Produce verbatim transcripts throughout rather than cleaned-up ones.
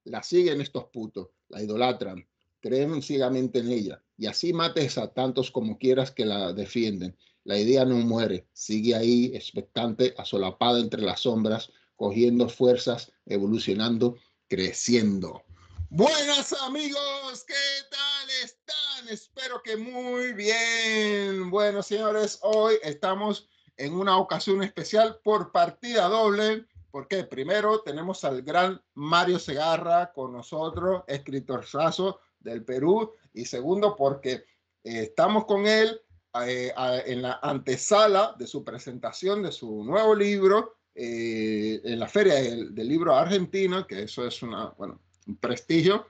la siguen estos putos, la idolatran, creen ciegamente en ella, y así mates a tantos como quieras que la defienden. La idea no muere, sigue ahí, expectante, asolapada entre las sombras, cogiendo fuerzas, evolucionando, creciendo. Buenas amigos, ¿qué tal están? Espero que muy bien. Bueno, señores, hoy estamos en una ocasión especial por partida doble, porque primero tenemos al gran Mario Segarra con nosotros, escritorazo del Perú, y segundo porque eh, estamos con él eh, en la antesala de su presentación de su nuevo libro eh, en la Feria del, del Libro Argentina, que eso es una, bueno, un prestigio.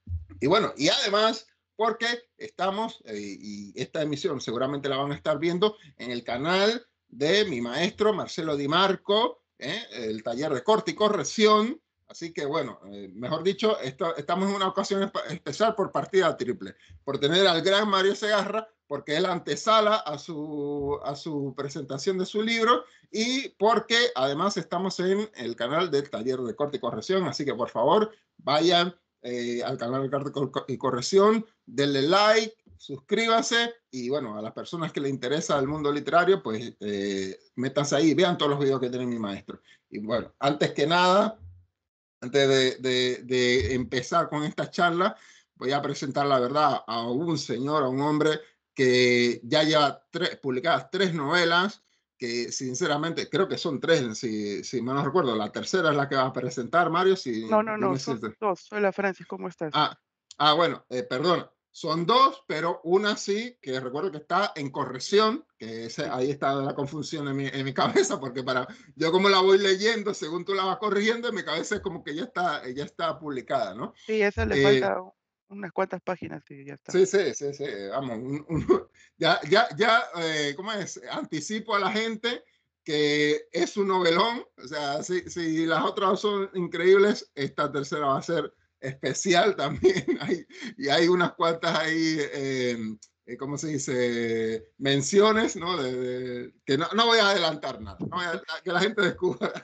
Y bueno, y además porque estamos, eh, y esta emisión seguramente la van a estar viendo en el canal de mi maestro Marcelo Di Marco, eh, el taller de corte y corrección. Así que bueno, eh, mejor dicho, esto, estamos en una ocasión especial por partida triple, por tener al gran Mario Segarra, porque él antesala a su, a su presentación de su libro y porque además estamos en el canal del taller de corte y corrección. Así que por favor, vayan eh, al canal de corte y corrección, denle like, suscríbase y bueno, a las personas que les interesa el mundo literario, pues eh, métanse ahí, vean todos los videos que tiene mi maestro. Y bueno, antes que nada, antes de, de, de empezar con esta charla, voy a presentar la verdad a un señor, a un hombre que ya lleva tres, publicadas tres novelas, que sinceramente creo que son tres, si, si mal no recuerdo. La tercera es la que va a presentar, Mario, si No, no, no, dime si... son dos. Hola, Francis, ¿cómo estás? Ah, ah, bueno, eh, perdona. Son dos, pero una sí, que recuerdo que está en corrección, que ese, Sí, ahí está la confusión en mi, en mi cabeza, porque para yo como la voy leyendo, según tú la vas corrigiendo, en mi cabeza es como que ya está, ya está publicada, ¿no? sí, esa le Eh, falta u unas cuantas páginas y ya está. sí, sí, sí, sí, vamos, un- un- ya, ya, ya, eh, ¿cómo es? Anticipo a la gente que es un novelón, o sea, si, si las otras son increíbles, esta tercera va a ser especial también, hay, y hay unas cuantas ahí, eh, eh, ¿cómo se dice? Menciones, ¿no? De, de- que no, no voy a adelantar nada, no voy a- que la gente descubra,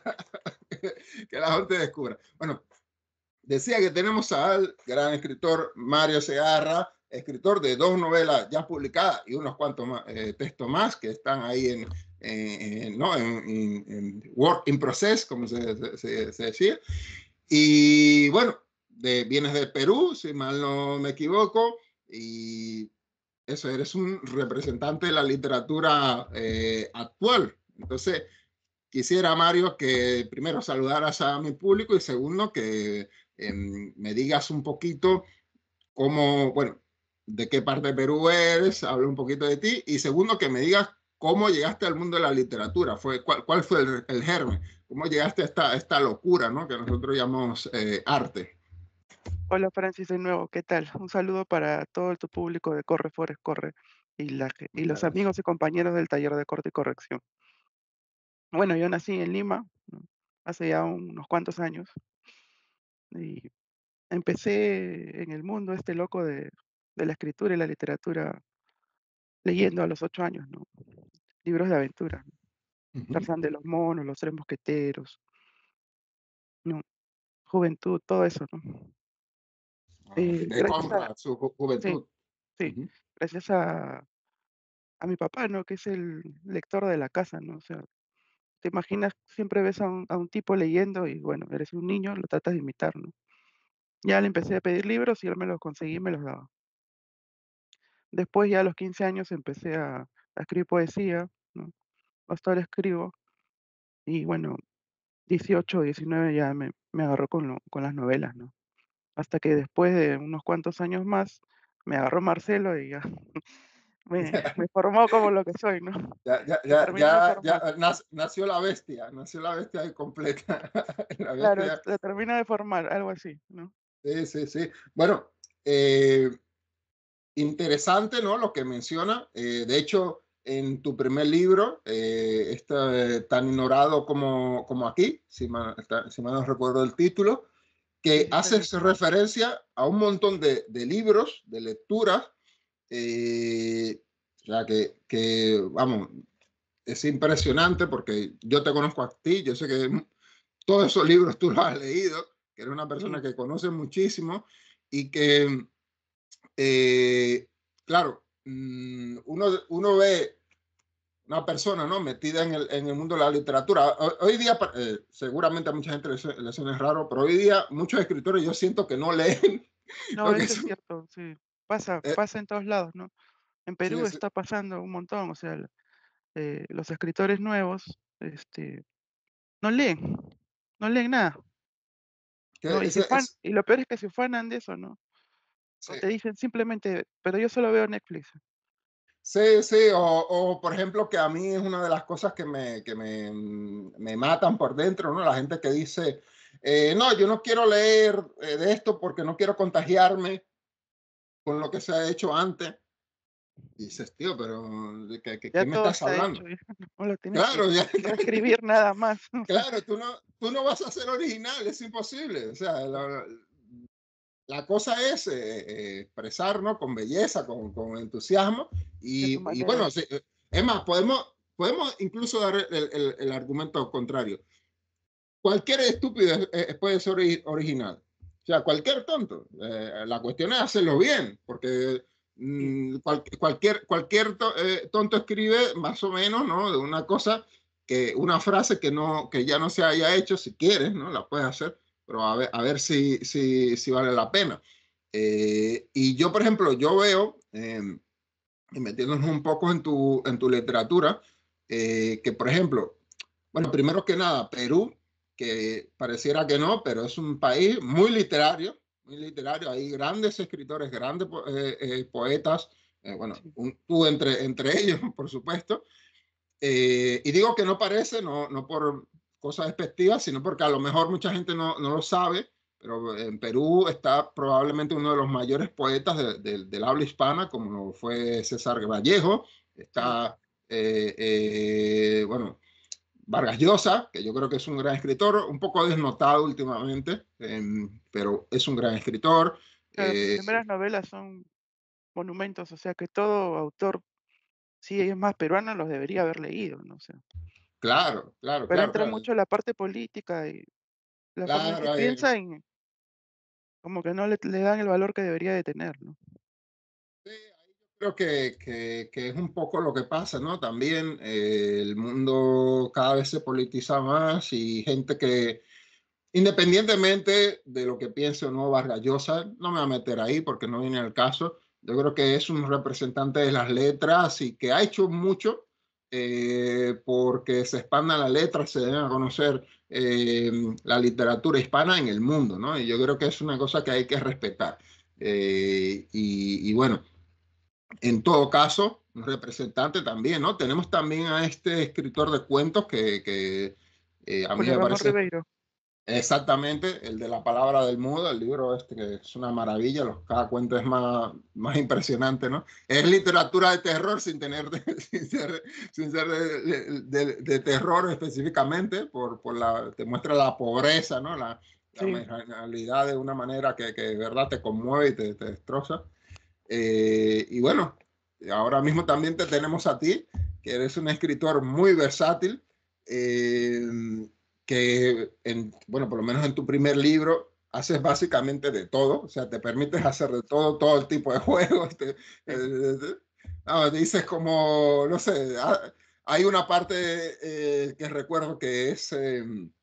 que la gente descubra. Bueno, decía que tenemos al gran escritor Mario Segarra, escritor de dos novelas ya publicadas y unos cuantos más, eh, textos más que están ahí en, en, ¿no? en, en, en work in process, como se, se, se decía. Y bueno, de, vienes de Perú, si mal no me equivoco, y eso, eres un representante de la literatura eh, actual. Entonces, quisiera, Mario, que primero saludaras a mi público y segundo, que eh, me digas un poquito cómo, bueno, de qué parte de Perú eres, habla un poquito de ti y segundo, que me digas cómo llegaste al mundo de la literatura, fue, cuál, cuál fue el, el germen, cómo llegaste a esta, esta locura, ¿no? Que nosotros llamamos eh, arte. Hola, Francis, de nuevo, ¿qué tal? Un saludo para todo tu público de Corre, Forest, Corre y la ge y Muchas los gracias. amigos y compañeros del taller de corte y corrección. Bueno, yo nací en Lima, ¿no? Hace ya unos cuantos años y empecé en el mundo este loco de de la escritura y la literatura leyendo a los ocho años, ¿no? Libros de aventura, Uh -huh. Tarzán de los monos, Los tres mosqueteros, ¿no? Juventud, todo eso, ¿no? Eh, De gracias a Conrad, su ju sí, juventud. Uh sí, -huh. gracias a a mi papá, ¿no? Que es el lector de la casa, ¿no? O sea, te imaginas, siempre ves a un a un tipo leyendo y, bueno, eres un niño, lo tratas de imitar, ¿no? Ya le empecé a pedir libros y él me los conseguía y me los daba. Después, ya a los quince años, empecé a a escribir poesía, ¿no? Hasta ahora escribo y, bueno, dieciocho, diecinueve ya me me agarró con lo con las novelas, ¿no? Hasta que después de unos cuantos años más, me agarró Marcelo y ya me me formó como lo que soy, ¿no? Ya, ya, Me ya, terminó de ya, ya formar. nació la bestia, nació la bestia ahí completa. La Claro, bestia. la termina de formar, algo así, ¿no? Sí, sí, sí. Bueno, eh, interesante, ¿no? Lo que menciona. Eh, de hecho, en tu primer libro, eh, está tan ignorado como, como aquí, si mal, está, si mal no recuerdo el título, Sí, que sí está bien. haces referencia a un montón de, de libros, de lecturas, eh, o sea, que, que, vamos, es impresionante porque yo te conozco a ti, yo sé que todos esos libros tú los has leído, que eres una persona Sí, que conoce muchísimo y que, eh, claro, mm, uno, uno ve una persona, ¿no?, metida en el, en el mundo de la literatura. Hoy, hoy día, eh, seguramente a mucha gente le, le suena raro, pero hoy día muchos escritores yo siento que no leen, no, ¿no? Que eso es son, cierto, sí. Pasa, eh, pasa en todos lados, ¿no? En Perú sí, sí, está pasando un montón, o sea, el- eh, los escritores nuevos, este, no leen, no leen nada, que ¿no? Y se ese, ufan, es, y lo peor es que se ufanan de eso, ¿no? sí, O te dicen simplemente, pero yo solo veo Netflix. sí, sí, o, o, por ejemplo, que a mí es una de las cosas que me, que me, mm, me matan por dentro, ¿no? La gente que dice, eh, no, yo no quiero leer eh, de esto porque no quiero contagiarme con lo que se ha hecho antes. Y dices, tío, pero ¿de qué, qué, Ya qué me todo estás está hecho, hablando? ya no lo tienes que Claro, ya, reescribir nada más. O sea, claro, tú no, tú no vas a ser original, es imposible. O sea, la, la cosa es eh, eh, expresar, ¿no?, con belleza, con, con entusiasmo. de tu Y, y manera. bueno, sí, eh, es más, podemos, podemos incluso dar el, el, el argumento contrario. Cualquier estúpido eh, puede ser ori original. O sea, cualquier tonto. Eh, la cuestión es hacerlo bien, porque Sí, mmm, cual, cualquier, cualquier to, eh, tonto escribe más o menos, ¿no?, de una cosa, que una frase que, no, que ya no se haya hecho. Si quieres, ¿no?, la puedes hacer, pero a ver, a ver si, si, si vale la pena. Eh, y yo, por ejemplo, yo veo, eh, y metiéndonos un poco en tu, en tu literatura, eh, que, por ejemplo, bueno, primero que nada, Perú, que pareciera que no, pero es un país muy literario, muy literario. Hay grandes escritores, grandes po eh, eh, poetas, eh, bueno, sí, un, tú entre, entre ellos, por supuesto. Eh, y digo que no parece, no, no por cosas despectivas, sino porque a lo mejor mucha gente no, no lo sabe, pero en Perú está probablemente uno de los mayores poetas de, de, del habla hispana, como lo fue César Vallejo. sí. Está, eh, eh, bueno, Vargas Llosa, que yo creo que es un gran escritor, un poco desnotado últimamente, eh, pero es un gran escritor. Claro, sus Eh, primeras novelas son monumentos, o sea que todo autor, si es más peruano, los debería haber leído, ¿no? O sea, claro, claro, pero claro, entra claro. mucho la parte política y la forma en que Claro, eh, piensa y como que no le, le dan el valor que debería de tener, ¿no? sí, creo que, que, que, es un poco lo que pasa, ¿no? También eh, el mundo cada vez se politiza más y gente que, independientemente de lo que piense o no Vargas Llosa, no me voy a meter ahí porque no viene al caso. Yo creo que es un representante de las letras y que ha hecho mucho eh, porque se expandan las letras, se den a conocer eh, la literatura hispana en el mundo, ¿no? Y yo creo que es una cosa que hay que respetar. Eh, y, y bueno, en todo caso, un representante también, ¿no? Tenemos también a este escritor de cuentos que, que eh, a mí Julio me Ramón parece Ribeiro. exactamente el de La palabra del mudo, el libro este que es una maravilla, los, cada cuento es más, más impresionante, ¿no? Es literatura de terror sin tener, de, sin ser, sin ser de, de, de, terror específicamente, por, por la, te muestra la pobreza, ¿no? La, la Sí, marginalidad de una manera que, que de verdad te conmueve y te, te destroza. Eh, y bueno, ahora mismo también te tenemos a ti, que eres un escritor muy versátil, eh, que, en, bueno, por lo menos en tu primer libro, haces básicamente de todo, o sea, te permites hacer de todo, todo el tipo de juegos. Te, sí. eh, no, dices como, no sé, hay una parte eh, que recuerdo que es eh,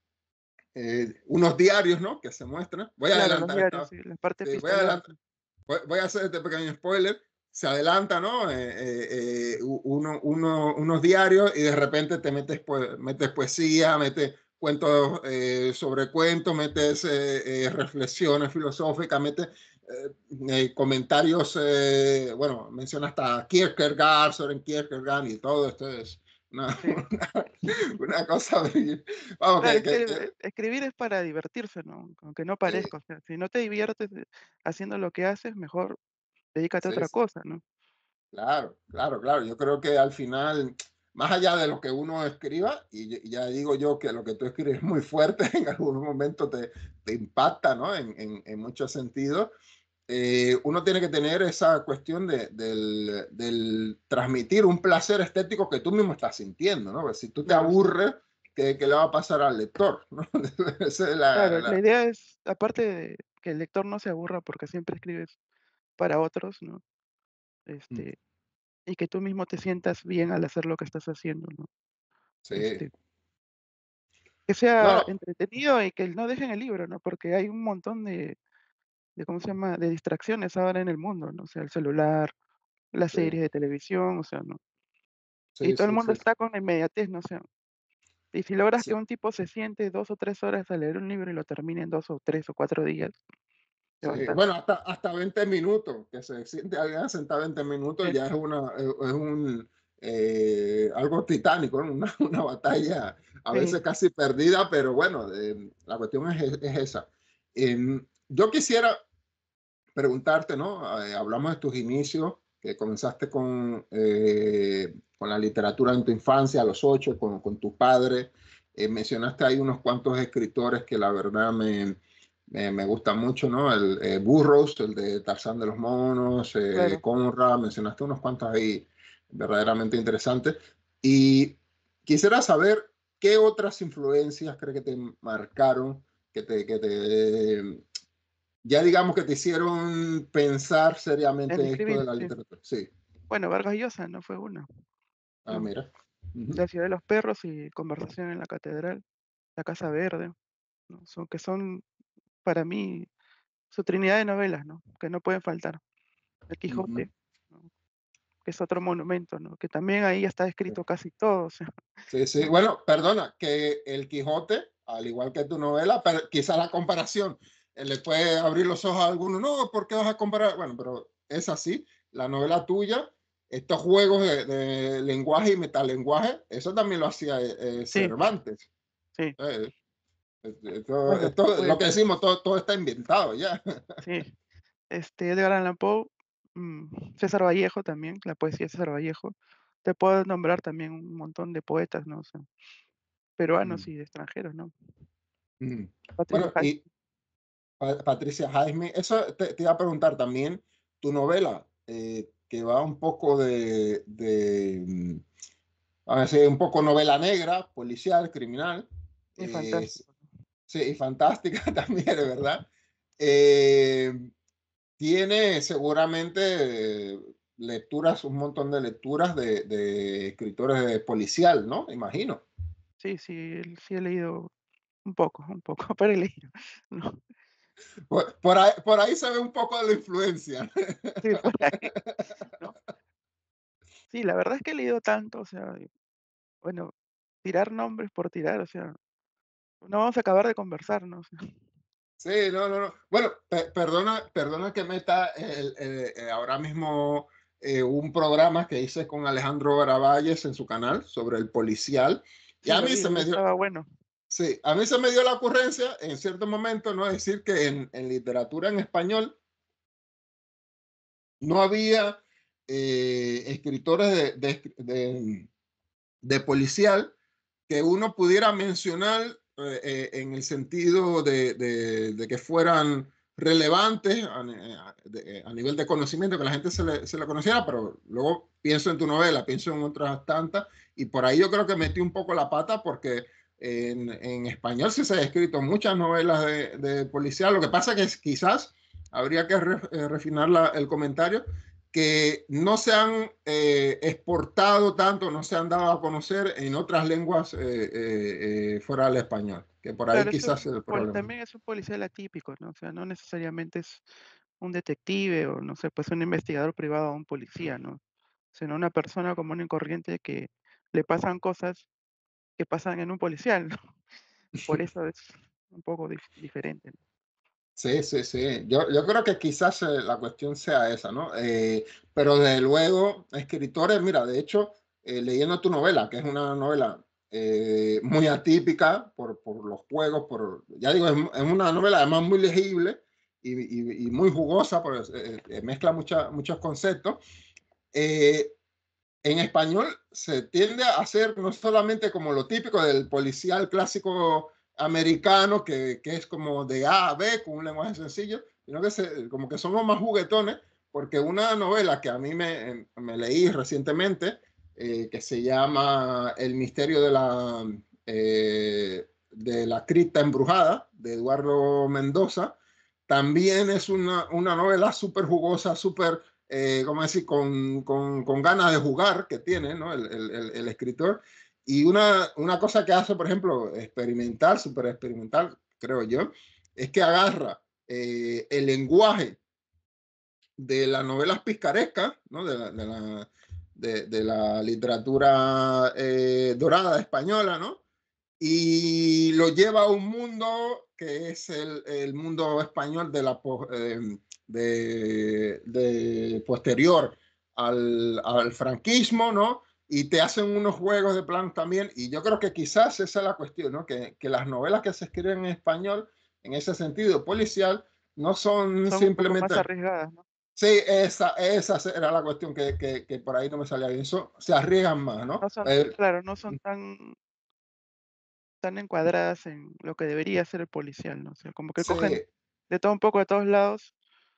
eh, unos diarios, ¿no?, que se muestran. Voy a Claro, los adelantar diarios, esta, sí, la parte sí, voy a epistolar. adelantar, Sí, voy, voy a hacer este pequeño spoiler. Se adelanta, ¿no? Eh, eh, eh, uno, uno, unos diarios y de repente te metes, pues, metes poesía, metes cuentos eh, sobre cuentos, metes eh, eh, reflexiones filosóficas, metes eh, eh, comentarios, eh, bueno, menciona hasta Kierkegaard, Soren Kierkegaard y todo esto es una, sí. una, una cosa, vamos, Claro, que, es que que, que eh, escribir es para divertirse, ¿no? Aunque no sí, parezca, o sea, si no te diviertes eh, haciendo lo que haces, mejor dedícate a sí, otra cosa, ¿no? claro, claro, claro. Yo creo que al final, más allá de lo que uno escriba, y, y ya digo yo que lo que tú escribes es muy fuerte, en algún momento te, te impacta, ¿no? En, en, en muchos sentidos. Eh, uno tiene que tener esa cuestión de, del, del transmitir un placer estético que tú mismo estás sintiendo, ¿no? Pues si tú te Claro, sí. aburres, que, que le va a pasar al lector, ¿no? Esa es la, Claro, la la- idea es, aparte de que el lector no se aburra porque siempre escribes para otros, ¿no? mm, Este, y que tú mismo te sientas bien al hacer lo que estás haciendo, ¿no? sí. Este, que No, sea no, entretenido y que no dejen el libro, ¿no? Porque hay un montón de, de, ¿cómo se llama? De distracciones ahora en el mundo, ¿no? O sea, el celular, las sí, series de televisión, o sea, ¿no? Y sí, todo el sí, mundo sí, está con la inmediatez, ¿no? O sea, y si logras sí. que un tipo se siente dos o tres horas a leer un libro y lo termine en dos o tres o cuatro días, ya Sí, bastante. bueno, hasta, hasta veinte minutos, que se siente alguien sentado veinte minutos, Sí, ya es, una, es es un, eh, algo titánico, ¿no? Una, una batalla a sí, veces casi perdida, pero bueno, eh, la cuestión es, es esa. Em, yo quisiera preguntarte, ¿no? Eh, hablamos de tus inicios, que comenzaste con, eh, con la literatura en tu infancia, a los ocho, con, con tu padre. Eh, mencionaste ahí unos cuantos escritores que la verdad me, me, me gustan mucho, ¿no? El eh, Burroughs, el de Tarzán de los Monos, eh, claro. Conrad, mencionaste unos cuantos ahí verdaderamente interesantes. Y quisiera saber qué otras influencias crees que te marcaron, que te, que te ya digamos que te hicieron pensar En seriamente esto escribir, de la sí. literatura. Sí. Bueno, Vargas Llosa no fue uno. Ah, No. mira. Ujú, La ciudad de los perros y Conversación en la catedral, La casa verde, ¿no? Son que son para mí su trinidad de novelas, ¿no? Que no pueden faltar. El ujú. Quijote, ¿no? Que es otro monumento, ¿no? Que también ahí ya está escrito casi todo, o sea, Sí, sí. ¿no? Bueno, perdona, que El Quijote, al igual que tu novela, pero quizá la comparación eh, le puede abrir los ojos a alguno. No, ¿por qué vas a comparar? Bueno, pero es así. La novela tuya, estos juegos de, de lenguaje y metalenguaje, eso también lo hacía eh, eh, Sí, Cervantes. sí. Eh, esto, Bueno, esto- pues lo que decimos, todo, todo está inventado ya. sí. Este, Edgar Allan Poe, mm, César Vallejo también, la poesía de César Vallejo. Te puedo nombrar también un montón de poetas, ¿no? O sea, peruanos Mm, y de extranjeros, ¿no? mm. Patricio Bueno, Hall. y Pa- Patricia Jaime, eso te, te iba a preguntar también, tu novela, eh, que va un poco de, de, mm, a ver, un poco novela negra, policial, criminal, Y eh, fantástico. sí, y fantástica también, de verdad. Eh, tiene seguramente eh, lecturas, un montón de lecturas de, de escritores de policial, ¿no? Imagino. Sí, sí, el- sí he leído un poco, un poco, pero he leído, ¿no? Por, por ahí, por ahí se ve un poco de la influencia. Sí, por ahí, ¿no? Sí, la verdad es que he leído tanto, o sea, y bueno, tirar nombres por tirar, o sea, no vamos a acabar de conversar, ¿no? O sea, Sí, no, no, no. Bueno, pe- perdona, perdona que meta el- el- eh, ahora mismo eh, un programa que hice con Alejandro Garavalles en su canal sobre el policial. Y sí, a lo mí vi, se lo vi, me dio, estaba bueno. sí, a mí se me dio la ocurrencia en cierto momento, ¿no? Decir que en, en literatura en español no había eh, escritores de, de, de, de policial que uno pudiera mencionar eh, eh, en el sentido de, de, de, que fueran relevantes a, a, de, a, nivel de conocimiento, que la gente se le, se le conociera, pero luego pienso en tu novela, pienso en otras tantas, y por ahí yo creo que metí un poco la pata porque en, en español sí se ha escrito muchas novelas de, de policial, lo que pasa que es, quizás habría que re, eh, refinar la, el comentario, que no se han eh, exportado tanto, no se han dado a conocer en otras lenguas eh, eh, eh, fuera del español, que por ahí Claro, es quizás es un el pol problema. también es un policial atípico, ¿no? O sea, no necesariamente es un detective o, no sé, pues un investigador privado o un policía, ¿no? Sino una persona común y corriente que le pasan cosas que pasan en un policial, ¿no? Por eso es un poco dif diferente, ¿no? Sí, sí, sí. Yo, yo creo que quizás eh, la cuestión sea esa, ¿no? Eh, pero desde luego, escritores, mira, de hecho, eh, leyendo tu novela, que es una novela eh, muy atípica por, por los juegos, por, ya digo, es, es una novela además muy legible y, y, y muy jugosa, porque eh, eh, mezcla mucha, muchos conceptos. Eh, en español se tiende a hacer no solamente como lo típico del policial clásico americano, que, que es como de A a B con un lenguaje sencillo, sino que se, como que somos más juguetones, porque una novela que a mí me, me leí recientemente, eh, que se llama El misterio de la, eh, de La cripta embrujada, de Eduardo Mendoza. También es una, una novela súper jugosa, súper, eh, ¿cómo decir?, con, con, con, ganas de jugar que tiene, ¿no?, el, el, el, escritor. Y una, una cosa que hace, por ejemplo, experimental, súper experimental, creo yo, es que agarra eh, el lenguaje de las novelas picarescas, ¿no?, de, la, de, la, de, de la literatura eh, dorada española, ¿no?, y lo lleva a un mundo que es el, el mundo español de la eh, de, de posterior al, al, franquismo, ¿no? Y te hacen unos juegos de plan también, y yo creo que quizás esa es la cuestión, ¿no? Que, que las novelas que se escriben en español, en ese sentido policial, no son Son un poco más simplemente... arriesgadas, ¿no? Sí, esa, esa era la cuestión que, que, que por ahí no me salía bien. Eso, se arriesgan más, ¿no? No son, Eh, claro, no son tan tan encuadradas en lo que debería ser el policial, ¿no? O sea, como que sí, cogen de todo un poco de todos lados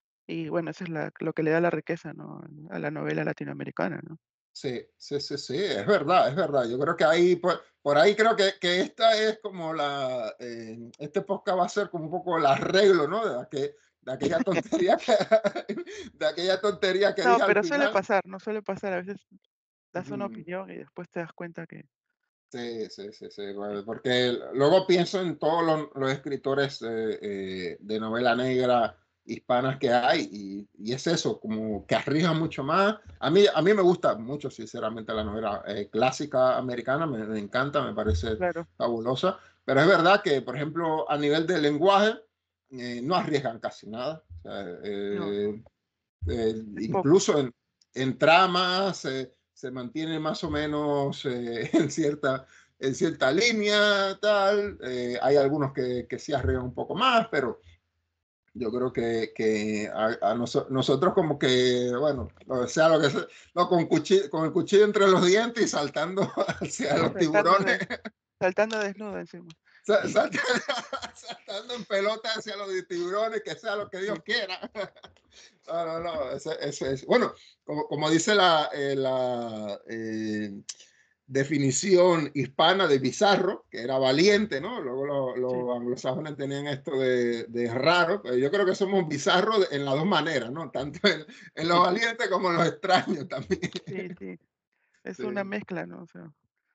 y bueno, eso es la lo que le da la riqueza, ¿no? A la novela latinoamericana, ¿no? sí, sí, sí, sí, es verdad, es verdad. Yo creo que ahí, por, por ahí creo que, que esta es como la, eh, este podcast va a ser como un poco el arreglo, ¿no? De, aquel, de aquella tontería que, de aquella tontería que No, dije al pero suele final. pasar, ¿no? Suele pasar, a veces das una Ujú. opinión y después te das cuenta que Sí, sí, sí, sí, sí, bueno, porque luego pienso en todos los, los escritores eh, eh, de novela negra hispanas que hay y, y es eso, como que arriesgan mucho más. A mí, a mí me gusta mucho, sinceramente, la novela eh, clásica americana, me, me encanta, me parece claro, fabulosa, pero es verdad que, por ejemplo, a nivel de lenguaje, eh, no arriesgan casi nada. O sea, no, no, eh, eh, es poco. incluso en, en tramas eh, se mantiene más o menos eh, en, cierta, en cierta línea, tal. Eh, hay algunos que, que sí arriesgan un poco más, pero yo creo que, que a, a noso nosotros como que, bueno, o sea, lo que sea, no, con, cuchillo, con el cuchillo entre los dientes y saltando hacia los Saltando tiburones, de saltando desnudo encima. saltando, saltando en pelota hacia los tiburones, que sea lo que Dios Sí, quiera. No, no, no, eso, eso es. Bueno, como, como dice la, eh, la eh, definición hispana de bizarro, que era valiente, ¿no? Luego los sí, lo anglosajones tenían esto de, de raro, pero yo creo que somos bizarros en las dos maneras, ¿no? Tanto en, en los valientes como en los extraños también. sí, sí, es una Sí, mezcla, ¿no? O sea,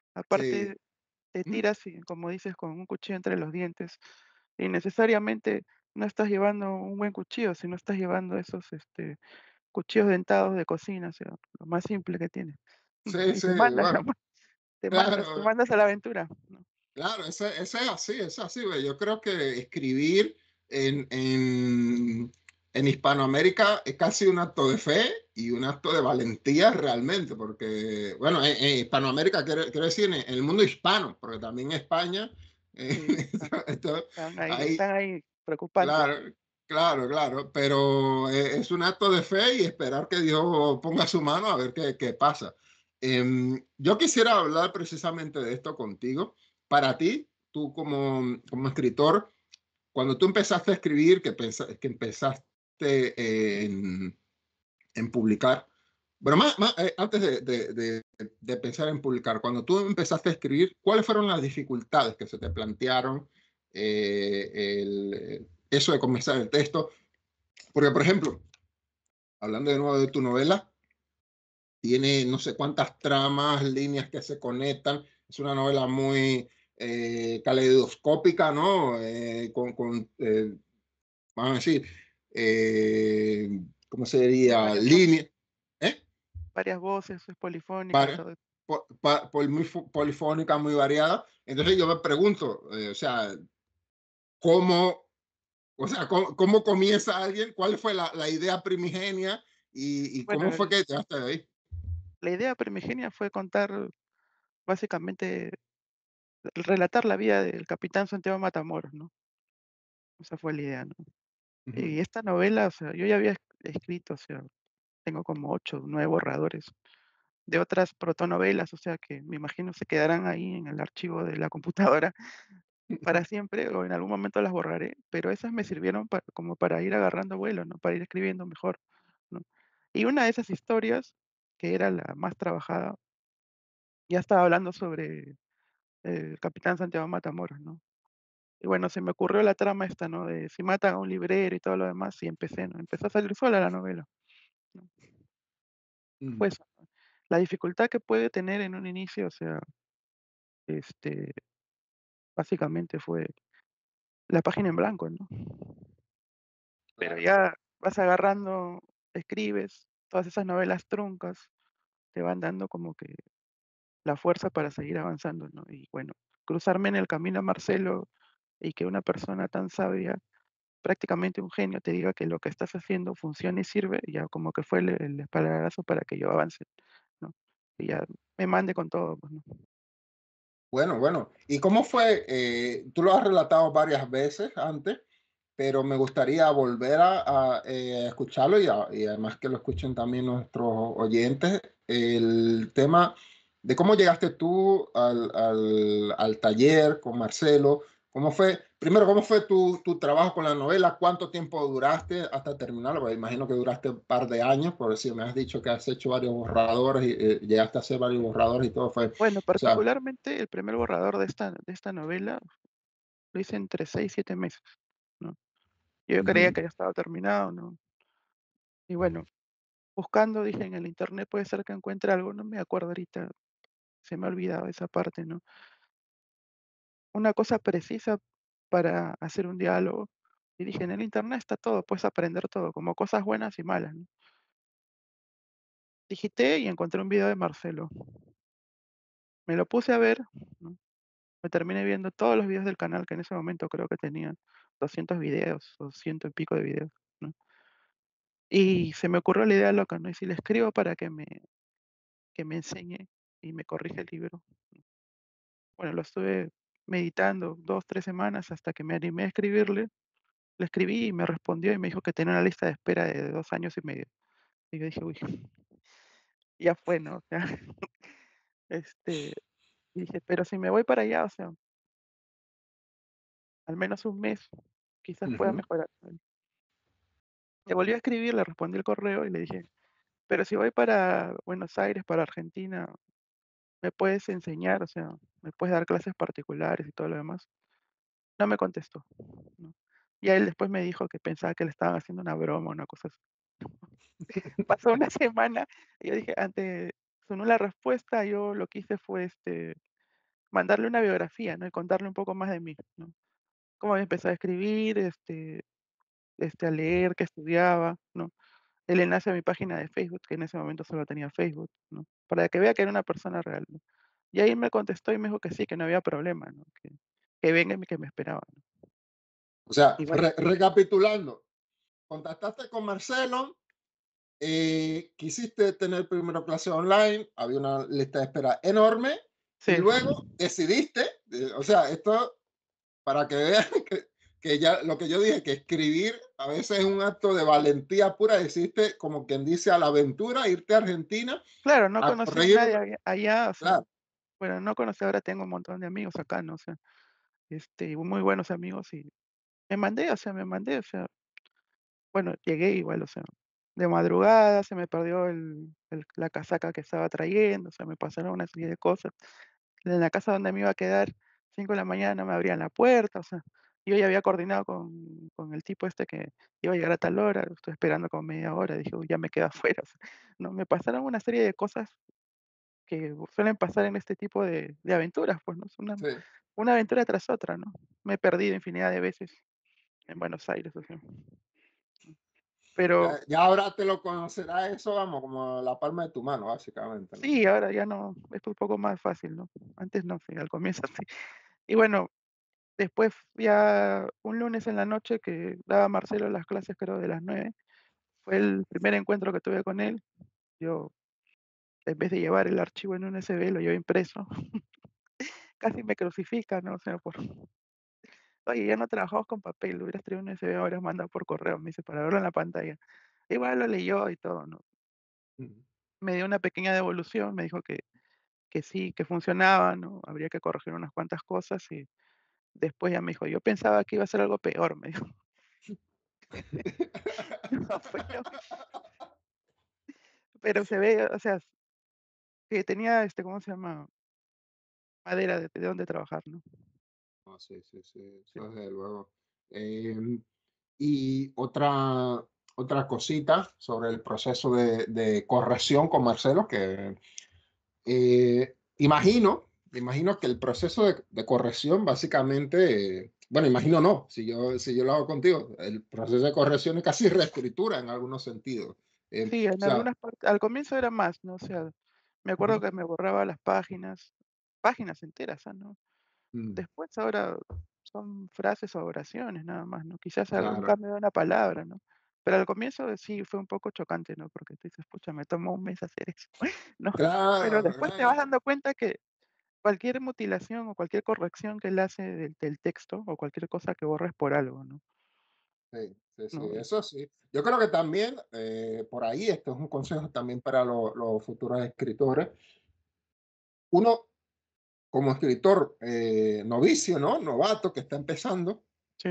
sí. aparte te ¿Mm? tiras y, como dices, con un cuchillo entre los dientes y necesariamente no estás llevando un buen cuchillo, sino estás llevando esos, este, cuchillos dentados de cocina, o sea, lo más simple que tiene. Sí, Y sí, te mandas bueno, nomás, te mandas, te claro. mandas a la aventura, ¿no? Claro, eso, eso es así, es así, güey. Yo creo que escribir en, en, en Hispanoamérica es casi un acto de fe y un acto de valentía realmente, porque, bueno, en, en Hispanoamérica quiero, quiero decir en, el mundo hispano, porque también España, eh, Sí, esto- están esto- están ahí ahí, están ahí preocupantes. claro, claro, claro, pero eh, es un acto de fe y esperar que Dios ponga su mano a ver qué, qué pasa. Em, yo quisiera hablar precisamente de esto contigo. Para ti, tú como, como escritor, cuando tú empezaste a escribir, que, pensa, que empezaste en, en publicar, bueno, más, más, eh, antes de, de, de, de, pensar en publicar, cuando tú empezaste a escribir, ¿cuáles fueron las dificultades que se te plantearon? Eh, el, eso de comenzar el texto. Porque, por ejemplo, hablando de nuevo de tu novela, tiene no sé cuántas tramas, líneas que se conectan. Es una novela muy eh, caleidoscópica, ¿no? Eh, con, con eh, vamos a decir, eh, ¿cómo Tiene sería? varias voces, Línea, ¿eh? varias voces, es polifónica, Para, todo eso. po, pa, por muy polifónica, muy variada. Entonces yo me pregunto, eh, o sea, ¿cómo, o sea, cómo, cómo comienza alguien? ¿Cuál fue la, la idea primigenia? ¿Y, y Bueno, cómo fue el que llegaste de ahí? la idea primigenia fue contar básicamente, relatar la vida del capitán Santiago Matamoros, ¿no? Esa fue la idea, ¿no? Uh -huh. Y esta novela, o sea, yo ya había es escrito, o sea, tengo como ocho, nueve borradores de otras protonovelas, o sea, que me imagino se quedarán ahí en el archivo de la computadora para siempre, o en algún momento las borraré, pero esas me sirvieron pa como para ir agarrando vuelo, ¿no? Para ir escribiendo mejor, ¿no? Y una de esas historias, que era la más trabajada, ya estaba hablando sobre el capitán Santiago Matamoros, ¿no? Y bueno, se me ocurrió la trama esta, ¿no? De si matan a un librero y todo lo demás, y empecé, ¿no? Empezó a salir sola la novela, ¿no? Fue Ujú. eso, ¿no? La dificultad que puede tener en un inicio, o sea, este, básicamente fue la página en blanco, ¿no? Pero Claro. ya vas agarrando, escribes, todas esas novelas truncas te van dando como que la fuerza para seguir avanzando, ¿no? Y bueno, cruzarme en el camino a Marcelo y que una persona tan sabia, prácticamente un genio, te diga que lo que estás haciendo funciona y sirve, ya como que fue el el espaldarazo para que yo avance, ¿no? Y ya me mande con todo, pues, ¿no? Bueno, bueno. ¿Y cómo fue? Eh, tú lo has relatado varias veces antes, pero me gustaría volver a, a, eh, escucharlo y, a- y además que lo escuchen también nuestros oyentes, el tema de cómo llegaste tú al, al- al taller con Marcelo. ¿Cómo fue? Primero, ¿cómo fue tu, tu trabajo con la novela? ¿Cuánto tiempo duraste hasta terminarlo? Porque imagino que duraste un par de años, por si me has dicho que has hecho varios borradores y eh, llegaste a hacer varios borradores y todo fue, o Bueno, sea, particularmente el primer borrador de esta de esta novela lo hice entre seis siete meses, ¿no? Yo creía ujú. que ya estaba terminado, ¿no? Y bueno, buscando, dije, en el Internet puede ser que encuentre algo, no me acuerdo ahorita, se me ha olvidado esa parte, ¿no? Una cosa precisa para hacer un diálogo. Y dije, en el Internet está todo, puedes aprender todo, como cosas buenas y malas, ¿no? Digité y encontré un video de Marcelo. Me lo puse a ver, ¿no? Me terminé viendo todos los videos del canal, que en ese momento creo que tenía doscientos videos, o ciento y pico de videos, ¿no? Y se me ocurrió la idea loca, ¿no? Y si le escribo para que me que me enseñe y me corrija el libro. Bueno, lo estuve meditando dos tres semanas hasta que me animé a escribirle. Le escribí y me respondió y me dijo que tenía una lista de espera de dos años y medio. Y yo dije: "Uy, ya fue", ¿no? O sea, este, y dije: "Pero si me voy para allá, o sea, al menos un mes, quizás pueda Ujú. mejorar". Le volví a escribir, le respondí el correo y le dije: "Pero si voy para Buenos Aires, para Argentina, ¿me puedes enseñar? O sea, ¿me puedes dar clases particulares y todo lo demás?". No me contestó, ¿no? Ya él después me dijo que pensaba que le estaban haciendo una broma, una cosa así. Pasó una semana y yo dije, ante sonó la respuesta, yo lo que hice fue, este, mandarle una biografía, ¿no? Y contarle un poco más de mí, ¿no? Cómo había empezado a escribir, este este, a leer, que estudiaba, ¿no? El enlace a mi página de Facebook, que en ese momento solo tenía Facebook, ¿no? Para que vea que era una persona real, ¿no? Y ahí me contestó y me dijo que sí, que no había problema, ¿no? Que que venga y que me esperaba, ¿no? O sea, Y bueno, re- recapitulando, contactaste con Marcelo, eh, quisiste tener primero clase online, había una lista de espera enorme y sí. luego decidiste, eh, o sea, esto para que vean que, que ya lo que yo dije, que escribir a veces es un acto de valentía pura, decidiste, como quien dice, a la aventura, irte a Argentina Claro, no a conocía a corregir, nadie allá allá, o sea, claro, bueno, no conocía, ahora tengo un montón de amigos acá, ¿no? O sea, este, muy buenos amigos y me mandé, o sea, me mandé, o sea, bueno, llegué igual, o sea, de madrugada, se me perdió el el la casaca que estaba trayendo, o sea, me pasaron una serie de cosas. En la casa donde me iba a quedar, cinco de la mañana no me abrían la puerta, o sea, yo ya había coordinado con con el tipo este que iba a llegar a tal hora, lo estoy esperando como media hora, dije: "Uy, ya me quedo afuera", o sea, no, me pasaron una serie de cosas que suelen pasar en este tipo de de aventuras, pues, ¿no? Es una sí. una aventura tras otra, ¿no? Me he perdido infinidad de veces en Buenos Aires, o sea, pero Ya, ya ahora te lo conocerá eso, vamos, como la palma de tu mano, básicamente, ¿no? sí, ahora ya no, es un poco más fácil, ¿no? Antes no, sí, al comienzo sí. Y bueno, después ya un lunes en la noche que daba Marcelo las clases, creo de las nueve, fue el primer encuentro que tuve con él. Yo, en vez de llevar el archivo en un U S B, lo llevé impreso. Casi me crucifican, ¿no? O sea, por oye, ya no trabajamos con papel, lo hubieras traído un U S B, ahora mandado por correo, me dice, para verlo en la pantalla. Igual lo leyó y todo, ¿no? Ujú. Me dio una pequeña devolución, me dijo que que sí, que funcionaba, ¿no? Habría que corregir unas cuantas cosas y después ya me dijo: "Yo pensaba que iba a ser algo peor", me dijo. No, pero pero se ve, o sea, que tenía, este, ¿cómo se llama? madera de de dónde trabajar, ¿no? No, sí, sí, sí, Sí, eso desde luego. Em, y otra, otra cosita sobre el proceso de, de corrección con Marcelo, que eh, imagino, imagino que el proceso de, de corrección básicamente, eh, bueno, imagino no, si yo, si yo lo hago contigo, el proceso de corrección es casi reescritura en algunos sentidos. Eh, sí, o en sea, algunas partes al comienzo era más, ¿no? O sea, me acuerdo ujú, que me borraba las páginas, páginas enteras, ah, ¿no? mm, Después ahora son frases o oraciones nada más, ¿no? Quizás algún claro, cambio de una palabra, ¿no? Pero al comienzo sí fue un poco chocante, ¿no? Porque tú dices: "Pucha, me tomó un mes hacer eso", ¿no? Pero claro, después te vas claro, dando cuenta que cualquier mutilación o cualquier corrección que él hace del del texto o cualquier cosa que borres por algo, ¿no? sí, sí, sí, ¿No? Y eso sí. Yo creo que también eh, por ahí, esto es un consejo también para lo- los futuros escritores. Uno, como escritor eh, novicio, ¿no? Novato que está empezando, sí,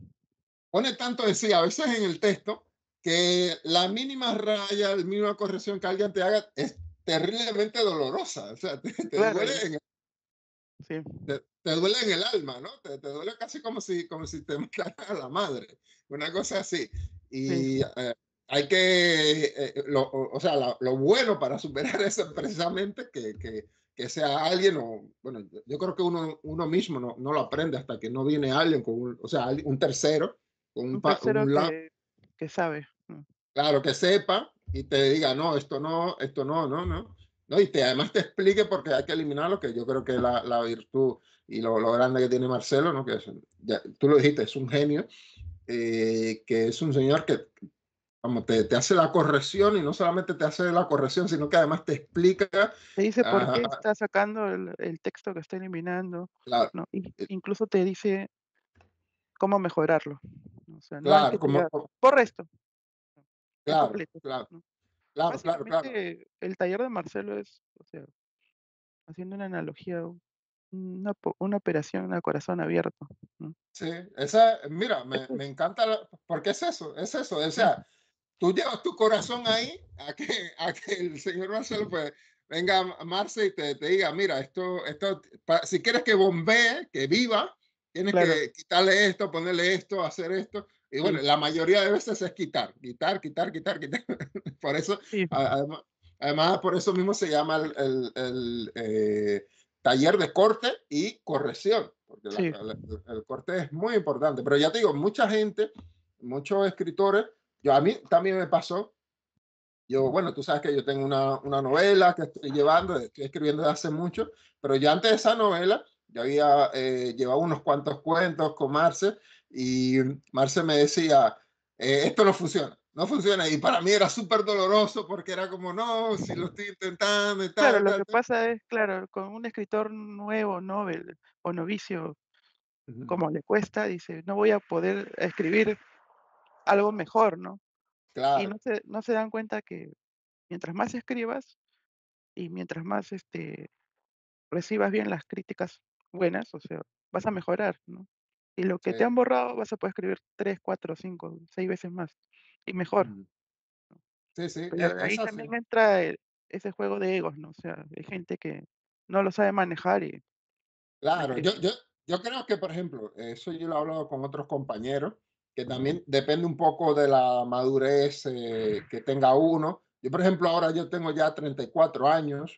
pone tanto de sí a veces en el texto que la mínima raya, la mínima corrección que alguien te haga es terriblemente dolorosa. O sea, te, te claro, duele y en, sí, te, te duele en el alma, ¿no? Te, te duele casi como si, como si te mataran a la madre, una cosa así. sí, Y eh, hay que, eh, lo, o, o sea, la, lo bueno para superar eso es precisamente que, que, que sea alguien, o bueno, yo, yo creo que uno, uno mismo no, no, lo aprende hasta que no viene alguien con un, o sea, un tercero, con un, un pa, tercero un lado, que que sabe, mm, claro, que sepa y te diga, no, esto no, esto no, no, no. No, y te, además te explique porque hay que eliminarlo, que yo creo que la, la virtud y lo, lo, grande que tiene Marcelo, ¿no? Que es, ya, tú lo dijiste, es un genio, eh, que es un señor que vamos, te, te, hace la corrección y no solamente te hace la corrección, sino que además te explica, te dice por qué uh, está sacando el el texto que está eliminando, claro, ¿no? Y eh, incluso te dice cómo mejorarlo, ¿no? O sea, no hay claro, que como, tirar, borra esto, claro, incompleto, claro, ¿no? claro, claro, claro. Básicamente, el taller de Marcelo es, o sea, haciendo una analogía, u una po una operación a corazón abierto, ¿no? Sí, esa, mira, Es me, que me encanta, la, porque es eso, es eso, o sí, sea, tú llevas tu corazón ahí a que, a que el señor Marcelo pues venga a Marce y te, te diga, mira, esto, esto pa, si quieres que bombee, que viva, tienes claro, que quitarle esto, ponerle esto, hacer esto. Y bueno, sí, la mayoría de veces es quitar, quitar, quitar, quitar, quitar. Por eso, sí, además, además, por eso mismo se llama el, el, el eh, taller de corte y corrección, porque la, sí, la, el corte es muy importante. Pero ya te digo, mucha gente, muchos escritores, yo a mí también me pasó, yo, bueno, tú sabes que yo tengo una, una novela que estoy llevando, estoy escribiendo desde hace mucho, pero ya antes de esa novela, yo había eh, llevado unos cuantos cuentos con Marce y Marce me decía, eh, esto no funciona, no funciona. Y para mí era súper doloroso porque era como, no, si lo estoy intentando y claro, tal, lo tal, que tal. pasa es, claro, con un escritor nuevo, novel o novicio, Ujú. como le cuesta, dice: "No voy a poder escribir algo mejor", ¿no? Y Claro, no se no se dan cuenta que mientras más escribas y mientras más, este, recibas bien las críticas buenas, o sea, vas a mejorar, ¿no? Y lo que te sí, han borrado vas a poder escribir tres, cuatro, cinco, seis veces más y mejor. mm, sí, sí, Pero es, de ahí es así. también entra, eh, ese juego de egos, ¿no? O sea, hay gente que no lo sabe manejar y no Claro, yo, escribe. yo, yo creo que, por ejemplo, eso yo lo he hablado con otros compañeros, que Ujú. también depende un poco de la madurez eh, que tenga uno. Yo, por ejemplo, ahora yo tengo ya treinta y cuatro años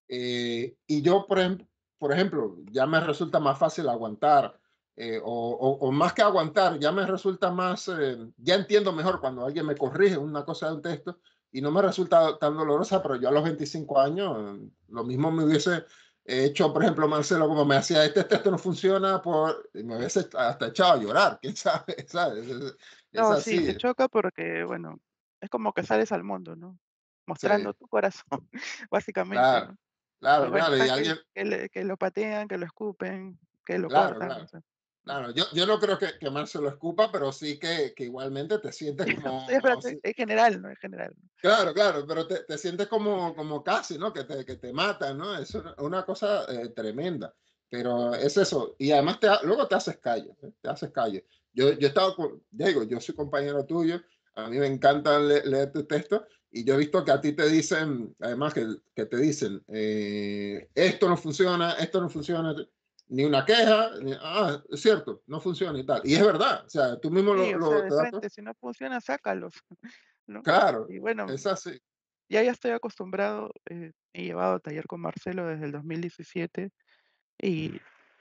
eh, y yo, por ejemplo, por ejemplo, ya me resulta más fácil aguantar eh, o, o- o más que aguantar, ya me resulta más, eh, ya entiendo mejor cuando alguien me corrige una cosa de un texto y no me resulta tan dolorosa, pero yo a los veinticinco años eh, lo mismo me hubiese he hecho, por ejemplo, Marcelo, como me hacía, este texto no funciona, por, y me hubiese hasta echado a llorar, quién sabe, ¿sabes? Es, es No, sí, así, te choca porque, bueno, es como que sales al mundo, ¿no? sí, Mostrando tu corazón, básicamente, claro, ¿no? Y claro, bueno, claro, y están que alguien, que le que lo patean, que lo escupen, que lo claro, cortan, o claro, sea, ¿no? claro, yo, yo no creo que, que Marcelo escupa, pero sí que, que igualmente te sientes Sí, es verdad, como, sí, en general, ¿no? En general, ¿no? claro, claro, pero te, te sientes como, como casi, ¿no? Que te, que te matan, ¿no? Es una, una cosa eh, tremenda. Pero es eso. Y además te, ha- luego te haces callo, ¿eh? Te haces callo. Yo, yo he estado con, digo, yo soy compañero tuyo. A mí me encanta le- leer tu texto y yo he visto que a ti te dicen, además que, que te dicen, eh, esto no funciona, esto no funciona, ni una queja, ni, ah, es cierto, no funciona y tal. Y es verdad, o sea, tú mismo Sí, lo, o sea, lo de te das cuenta. frente, si no funciona, sácalos, ¿no? Claro, Y bueno, es así. ya ya estoy acostumbrado, eh, he llevado taller con Marcelo desde el dos mil diecisiete y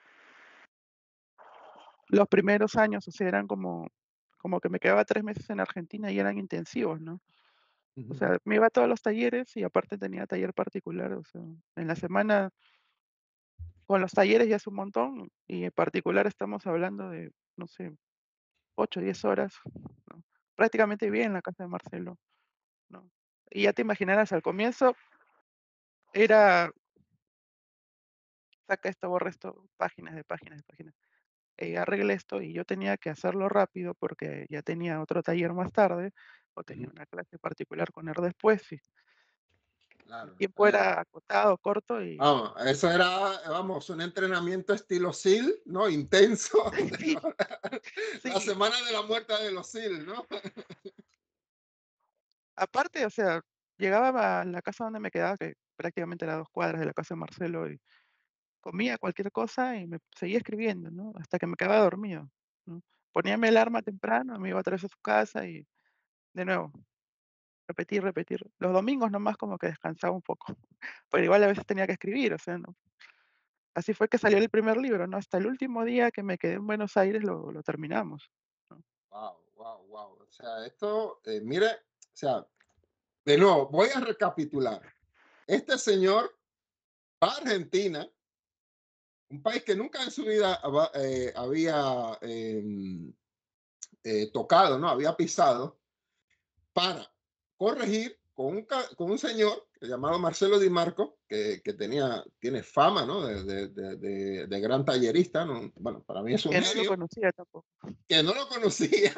los primeros años, o sea, eran como como que me quedaba tres meses en Argentina y eran intensivos, ¿no? O Ujú. sea, me iba a todos los talleres y aparte tenía taller particular, o sea, en la semana con los talleres ya es un montón y en particular estamos hablando de, no sé, ocho, diez horas, ¿no? Prácticamente vivía en la casa de Marcelo, ¿no? Y ya te imaginarás, al comienzo era saca esto, borra esto, páginas de páginas de páginas. Eh, arregle esto y yo tenía que hacerlo rápido porque ya tenía otro taller más tarde o tenía Ujú. una clase particular con él después y el Claro. tiempo Eh, era acotado, corto y vamos, eso era, vamos, un entrenamiento estilo SEAL, ¿no? Intenso. de sí, la sí. semana de la muerte de los SEAL, ¿no? Aparte, o sea, llegaba a la casa donde me quedaba, que prácticamente era a dos cuadras de la casa de Marcelo, y comía cualquier cosa y me seguía escribiendo, ¿no? Hasta que me quedaba dormido, ¿no? Ponía mi alarma temprano, me iba otra vez a su casa y de nuevo, repetir, repetir. Los domingos nomás como que descansaba un poco, pero igual a veces tenía que escribir, o sea, ¿no? Así fue que salió el primer libro, ¿no? Hasta el último día que me quedé en Buenos Aires lo lo terminamos, ¿no? Wow, wow, wow. O sea, esto, eh, mire, o sea, de nuevo, voy a recapitular. Este señor va a Argentina, un país que nunca en su vida aba- eh, había em, eh, tocado, ¿no? Había pisado, para corregir con un, ca- con un señor llamado Marcelo Di Marco, que, que tenía, tiene fama, ¿no? De, de- de- de- de gran tallerista, ¿no? Bueno, para mí es un Que no lo genio, conocía tampoco. que no lo conocía,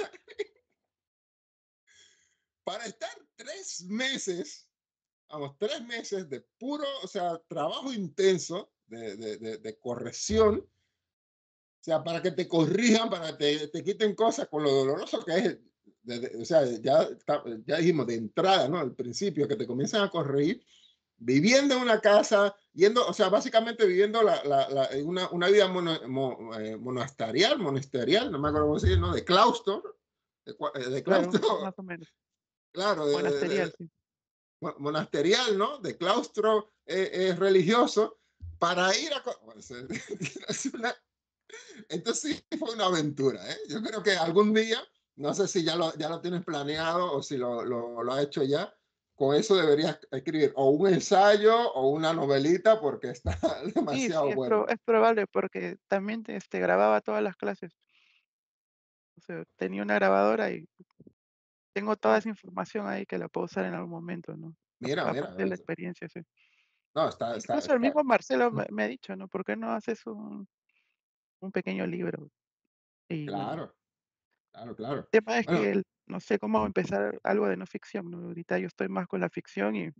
para estar tres meses, vamos, tres meses de puro, o sea, trabajo intenso de, de, de, de corrección, o sea, para que te corrijan, para que te, te quiten cosas con lo doloroso que es, de, de, o sea, ya, ya dijimos de entrada, ¿no? Al principio, que te comienzan a corregir, viviendo en una casa, yendo, o sea, básicamente viviendo la, la, la, una, una, vida mono, mo, eh, monasterial, monasterial, no me acuerdo cómo decir, ¿no? De claustro, de, de Claro, claustro, más o menos. claro, de, de, Monasterial, de, sí. monasterial, ¿no? De claustro eh, eh, religioso, para ir a... Pues, es una, entonces sí fue una aventura, ¿eh? Yo creo que algún día, no sé si ya lo, ya lo tienes planeado o si lo, lo, lo has hecho ya, con eso deberías escribir o un ensayo o una novelita porque está Sí, sí, demasiado es bueno. pro es probable porque también, este, grababa todas las clases. O sea, tenía una grabadora y tengo toda Wow. esa información ahí que la puedo usar en algún momento, ¿no? Mira, A mira, aparte de la experiencia, sí. no, está, está, Incluso el está. mismo Marcelo me me ha dicho, ¿no? ¿Por qué no haces un un pequeño libro? Y bueno, Claro, claro, el claro. tema es Bueno, que el no sé cómo empezar algo de no ficción, ¿no? Ahorita yo estoy más con la ficción y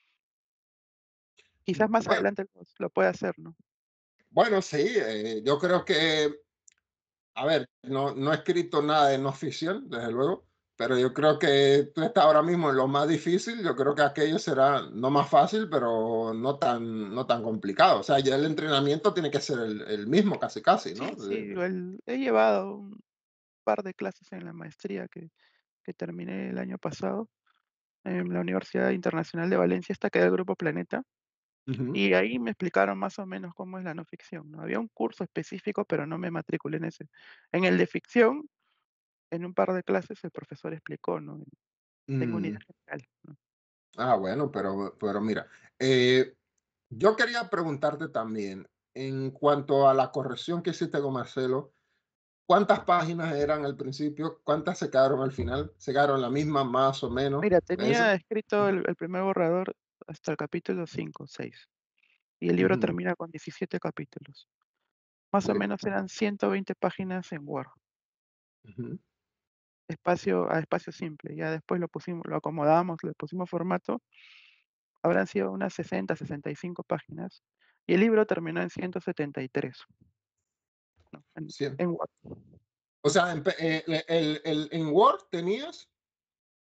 quizás más bueno, adelante lo lo pueda hacer, ¿no? bueno, sí, eh, yo creo que a ver, no, no he escrito nada de no ficción, desde luego, pero yo creo que tú estás ahora mismo en lo más difícil. Yo creo que aquello será no más fácil, pero no tan, no tan complicado. O sea, ya el entrenamiento tiene que ser el, el mismo, casi, casi, ¿no? Sí, sí, De- de- el he llevado un par de clases en la maestría que que terminé el año pasado en la Universidad Internacional de Valencia, esta que da el Grupo Planeta, Ujú. y ahí me explicaron más o menos cómo es la no ficción, ¿no? Había un curso específico, pero no me matriculé en ese. En el de ficción, en un par de clases, el profesor explicó, ¿no? Tengo una idea Mm. general, ¿no? Ah, bueno, pero, pero mira, eh, yo quería preguntarte también, en cuanto a la corrección que hiciste con Marcelo, ¿cuántas páginas eran al principio? ¿Cuántas se quedaron al final? ¿Se quedaron la misma, más o menos? Mira, Eso. tenía escrito el el primer borrador hasta el capítulo cinco o seis, y el libro Ujú. termina con diecisiete capítulos. Más o Sí. menos eran ciento veinte páginas en Word, Ujú. espacio a espacio simple. Ya después lo pusimos lo acomodamos, le pusimos formato. Habrán sido unas sesenta, sesenta y cinco páginas, y el libro terminó en ciento setenta y tres, ¿no? En Sí. en Word. O sea, en, pe- eh, el, el- el- en Word tenías.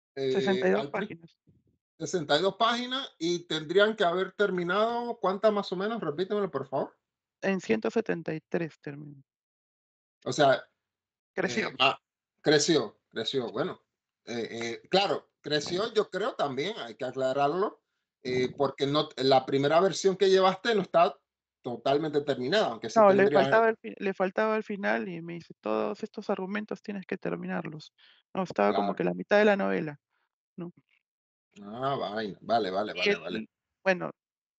Eh, sesenta y dos al pri- páginas. sesenta y dos páginas y tendrían que haber terminado, ¿cuántas más o menos? Repítemelo, por favor. En ciento setenta y tres terminó. O sea, Creció. eh, ah, creció, creció. Bueno, eh, eh, claro, creció, yo creo también, hay que aclararlo, eh, porque no, la primera versión que llevaste no está totalmente terminada, aunque sí No, le tendría, faltaba el fi le faltaba el final y me dice: "Todos estos argumentos tienes que terminarlos". No, estaba como claro. que la mitad de la novela, ¿no? Ah, vaina. Vale, vale, Y vale, vale. él, bueno,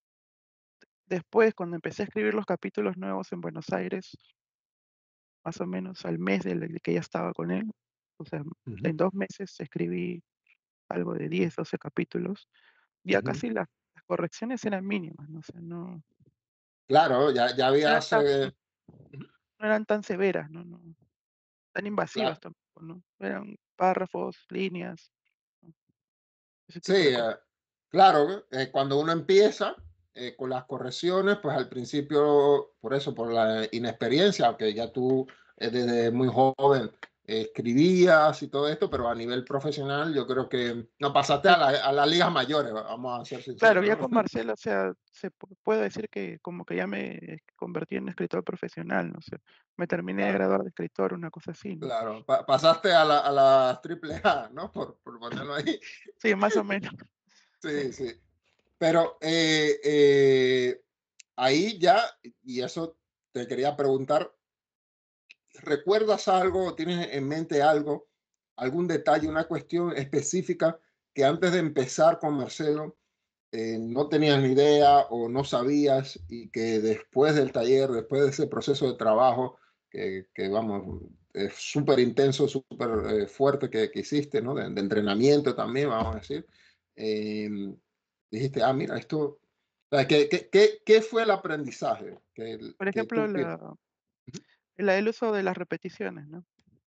después, cuando empecé a escribir los capítulos nuevos en Buenos Aires, más o menos al mes del de que ya estaba con él, o sea, Ujú, en dos meses escribí algo de diez doce capítulos, ya ujú. casi las las correcciones eran mínimas, ¿no? O sea, no Claro, ya, ya no eran habías, tan eh, ujú. no eran tan severas, ¿no? No tan invasivas Cla- tampoco, ¿no? Eran párrafos, líneas, ¿no? Ese Sí, tipo de cosas. eh, claro, eh, cuando uno empieza eh, con las correcciones, pues al principio, por eso, por la inexperiencia, aunque ya tú eh, desde muy joven eh, escribías y todo esto, pero a nivel profesional yo creo que no pasaste a, Al la- a las ligas mayores, vamos a ser Claro, sinceros, ya ¿no? con Marcelo, o sea, se pu puedo decir que como que ya me convertí en escritor profesional, ¿no? O sea, me terminé de Claro, graduar de escritor, una cosa así, ¿no? claro, pa- pasaste a la, a la triple A, ¿no? Por, por ponerlo ahí. Sí, más o menos. Sí. Sí, sí. Pero eh, eh, ahí ya, y eso te quería preguntar, ¿recuerdas algo, tienes en mente algo, algún detalle, una cuestión específica que antes de empezar con Marcelo eh, no tenías ni idea o no sabías y que después del taller, después de ese proceso de trabajo, que, que vamos, es súper intenso, súper eh, fuerte que, que hiciste, ¿no? De, de entrenamiento también, vamos a decir, eh, dijiste, ah, mira, esto, o sea, ¿qué, qué, qué, qué fue el aprendizaje que, Por que ejemplo, tú piensas? la la el uso de las repeticiones, ¿no?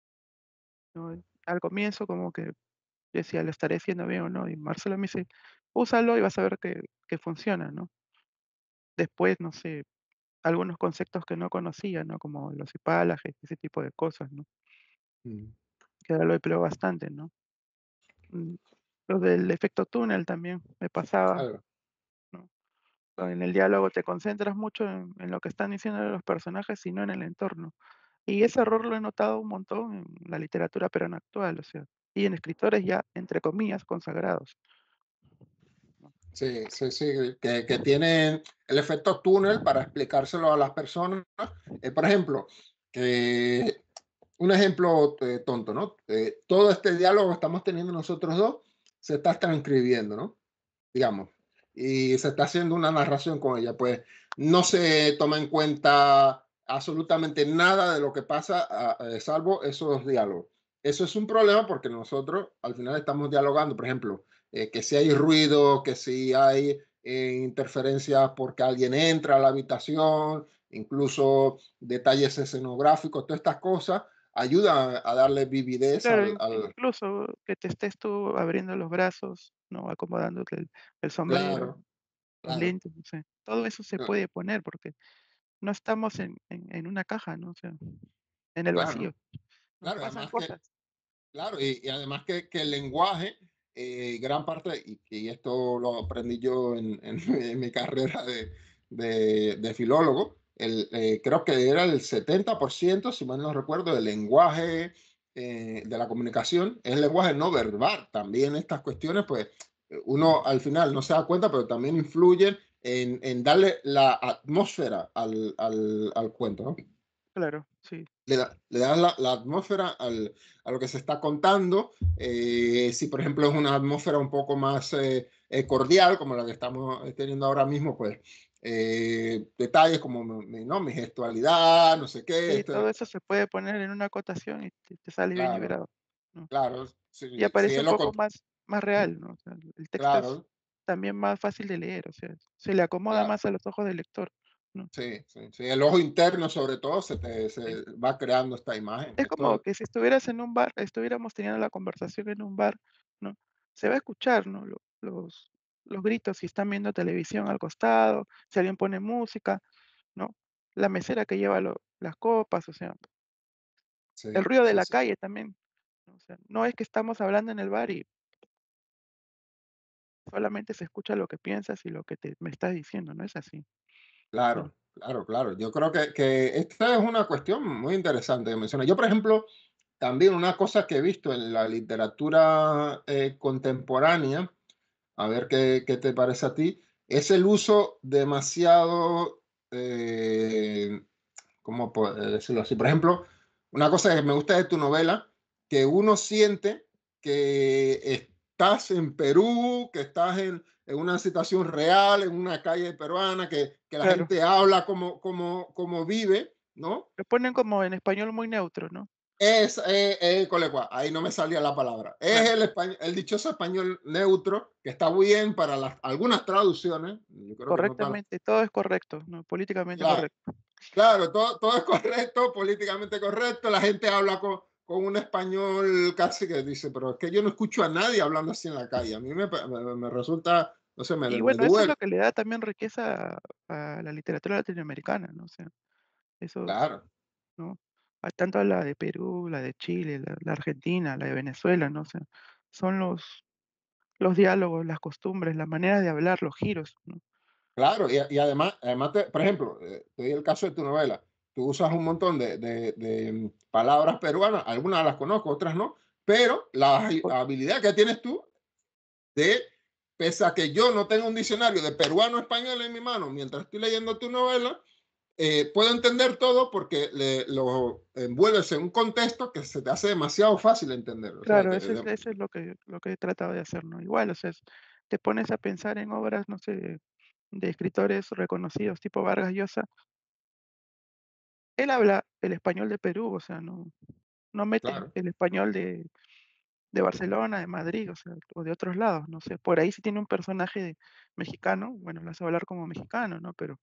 ¿No? Al comienzo como que decía: "¿Lo estaré haciendo bien o no?". Y Marcelo me dice: "Úsalo y vas a ver que que funciona", ¿no? Después, no sé, algunos conceptos que no conocía, ¿no? Como los hipálages, ese tipo de cosas, ¿no? Mm, Que ahora lo empleo bastante, ¿no? Mm, lo del efecto túnel también me pasaba, claro. ¿no? En el diálogo te concentras mucho en en lo que están diciendo los personajes y no en el entorno. Y ese error lo he notado un montón en la literatura peruana actual, o sea, y en escritores ya, entre comillas, consagrados, ¿no? Sí, sí, sí, que, que tienen el efecto túnel para explicárselo a las personas. Eh, por ejemplo, que un ejemplo eh, tonto, ¿no? Eh, todo este diálogo que estamos teniendo nosotros dos se está transcribiendo, ¿no? Digamos, y se está haciendo una narración con ella, pues no se toma en cuenta absolutamente nada de lo que pasa, a- a- salvo esos diálogos. Eso es un problema porque nosotros al final estamos dialogando, por ejemplo, eh, que si hay ruido, que si hay eh, interferencias porque alguien entra a la habitación, incluso detalles escenográficos, todas estas cosas ayudan a darle vividez Claro, al, in al- incluso que te estés tú abriendo los brazos, ¿no? Acomodándote el el sombrero, claro, los claro, lentes, no sé, todo eso se puede poner porque no estamos en en en una caja, ¿no? O sea, en el vacío, claro, ¿no? claro, Pasan además que cosas. claro, y, y además que, que el lenguaje, eh, gran parte, y, y esto lo aprendí yo en, en, en mi carrera de, de, de filólogo, el, eh, creo que era el setenta por ciento, si mal no recuerdo, del lenguaje eh, de la comunicación es lenguaje no verbal. También estas cuestiones, pues uno al final no se da cuenta, pero también influyen en, en darle la atmósfera al, al, al cuento, ¿no? Claro, sí. Le, da, le das la, la atmósfera al, a lo que se está contando. Eh, si, por ejemplo, es una atmósfera un poco más eh, eh, cordial, como la que estamos teniendo ahora mismo, pues eh, detalles como mi, ¿no? mi gestualidad, no sé qué. Sí, Esto, todo eso se puede poner en una acotación y te te sale bien claro, librado, ¿no? claro. Y Si, si aparece es un lo poco con- más más real, ¿no? O sea, el texto es claro, también más fácil de leer, o sea, se le acomoda claro. más a los ojos del lector, ¿no? Sí, sí, sí. El ojo interno, sobre todo, se, te, Sí. se va creando esta imagen. Es como Esto, que si estuvieras en un bar, estuviéramos teniendo la conversación en un bar, ¿no? Se va a escuchar, ¿no? Lo los los gritos si están viendo televisión al costado, si alguien pone música, ¿no? La mesera que lleva lo las copas, o sea, sí, el ruido de sí, la sí. calle también, ¿no? O sea, no es que estamos hablando en el bar y solamente se escucha lo que piensas y lo que te me estás diciendo, no es así. Bueno, Claro, claro, claro. Yo creo que, que esta es una cuestión muy interesante que menciona. Yo, por ejemplo, también una cosa que he visto en la literatura eh, contemporánea, a ver qué, qué te parece a ti, es el uso demasiado, eh, ¿cómo puedo decirlo así? Por ejemplo, una cosa que me gusta de tu novela, que uno siente que estás en Perú, que estás en, en una situación real, en una calle peruana, que, que la claro, gente habla como, como, como vive, ¿no? lo ponen como en español muy neutro, ¿no? Es, eh, eh, colegua, ahí no me salía la palabra. Es Claro, el, español, el dichoso español neutro, que está muy bien para las, algunas traducciones, yo creo que no para. correctamente, todo es correcto, ¿no? Políticamente Claro, correcto. claro, todo, todo es correcto, políticamente correcto, la gente habla con, con un español casi que dice, pero es que yo no escucho a nadie hablando así en la calle. A mí me, me, me resulta, no sé, me, Y me bueno, eso es duele. lo que le da también riqueza a a la literatura latinoamericana, ¿no? O sea, esos, Claro, ¿no? A tanto la de Perú, la de Chile, la la Argentina, la de Venezuela, ¿no? O sea, son los los diálogos, las costumbres, la manera de hablar, los giros, ¿no? claro, y, y además, además te- por ejemplo, eh, te doy el caso de tu novela. Tú usas un montón de, de- de, mm, palabras peruanas, algunas las conozco, otras no, pero la habi- Por habilidad que tienes tú de, pese a que yo no tengo un diccionario de peruano a español en mi mano mientras estoy leyendo tu novela, eh, puedo entender todo porque le- lo envuelves en un contexto que se te hace demasiado fácil entender. O sea, claro, de- eso es de- eso es lo que lo que he tratado de hacer, ¿no? Igual, o sea, es te pones a pensar en obras, no sé, de de escritores reconocidos, tipo Vargas Llosa, él habla el español de Perú, o sea, no no mete claro, el español de de Barcelona, de Madrid, o sea, o de otros lados, no sé, por ahí si tiene un personaje de mexicano, bueno, lo hace hablar como mexicano, ¿no? Pero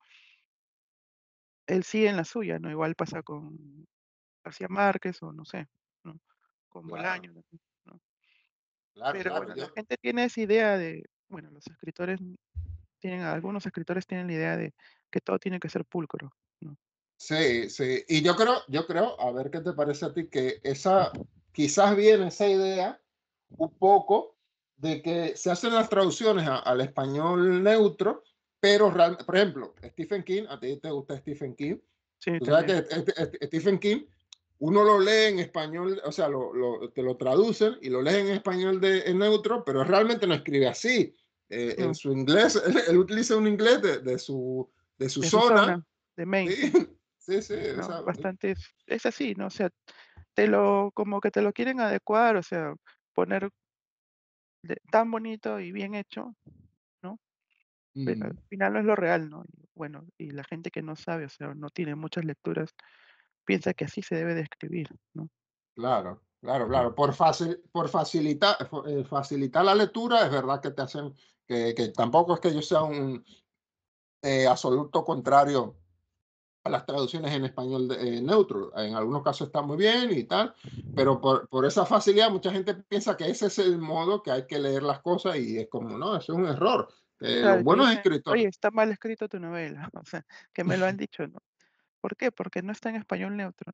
él sigue en la suya, ¿no? Igual pasa con García Márquez o no sé, ¿no? Con claro, Bolaño, ¿no? claro, Pero claro. bueno, la Yo, gente tiene esa idea de, bueno, los escritores tienen, algunos escritores tienen la idea de que todo tiene que ser pulcro, ¿no? sí, sí. Y yo creo, yo creo, a ver qué te parece a ti, que esa, quizás viene esa idea un poco de que se hacen las traducciones a- al español neutro, pero real- por ejemplo, Stephen King, a ti te gusta Stephen King, Sí, tú sabes también. que este- este- Stephen King, uno lo lee en español, o sea, lo, lo- te lo traducen y lo lee en español de, en neutro, pero realmente no escribe así. Eh, en No, su inglés, él, él utiliza un inglés de, de su, de su de su zona, zona. de Maine, Sí, sí, sí, sí, ¿no? esa- Bastante es es así, ¿no? O sea, te lo como que te lo quieren adecuar, o sea, poner de tan bonito y bien hecho, ¿no? Pero al mm, final no es lo real, ¿no? Y bueno, y la gente que no sabe, o sea, no tiene muchas lecturas, piensa que así se debe de escribir, ¿no? claro, claro, claro. Por, facil, por facilitar, eh, facilitar la lectura, es verdad que te hacen, que, que tampoco es que yo sea un eh, absoluto contrario a las traducciones en español de- eh, neutro. En algunos casos está muy bien y tal, pero por, por esa facilidad mucha gente piensa que ese es el modo que hay que leer las cosas y es como, no, eso es un error. Eh, Claro, los y te buenos dicen: escritores, "Oye, está mal escrito tu novela", o sea, que me lo han dicho, ¿no? ¿Por qué? Porque no está en español neutro.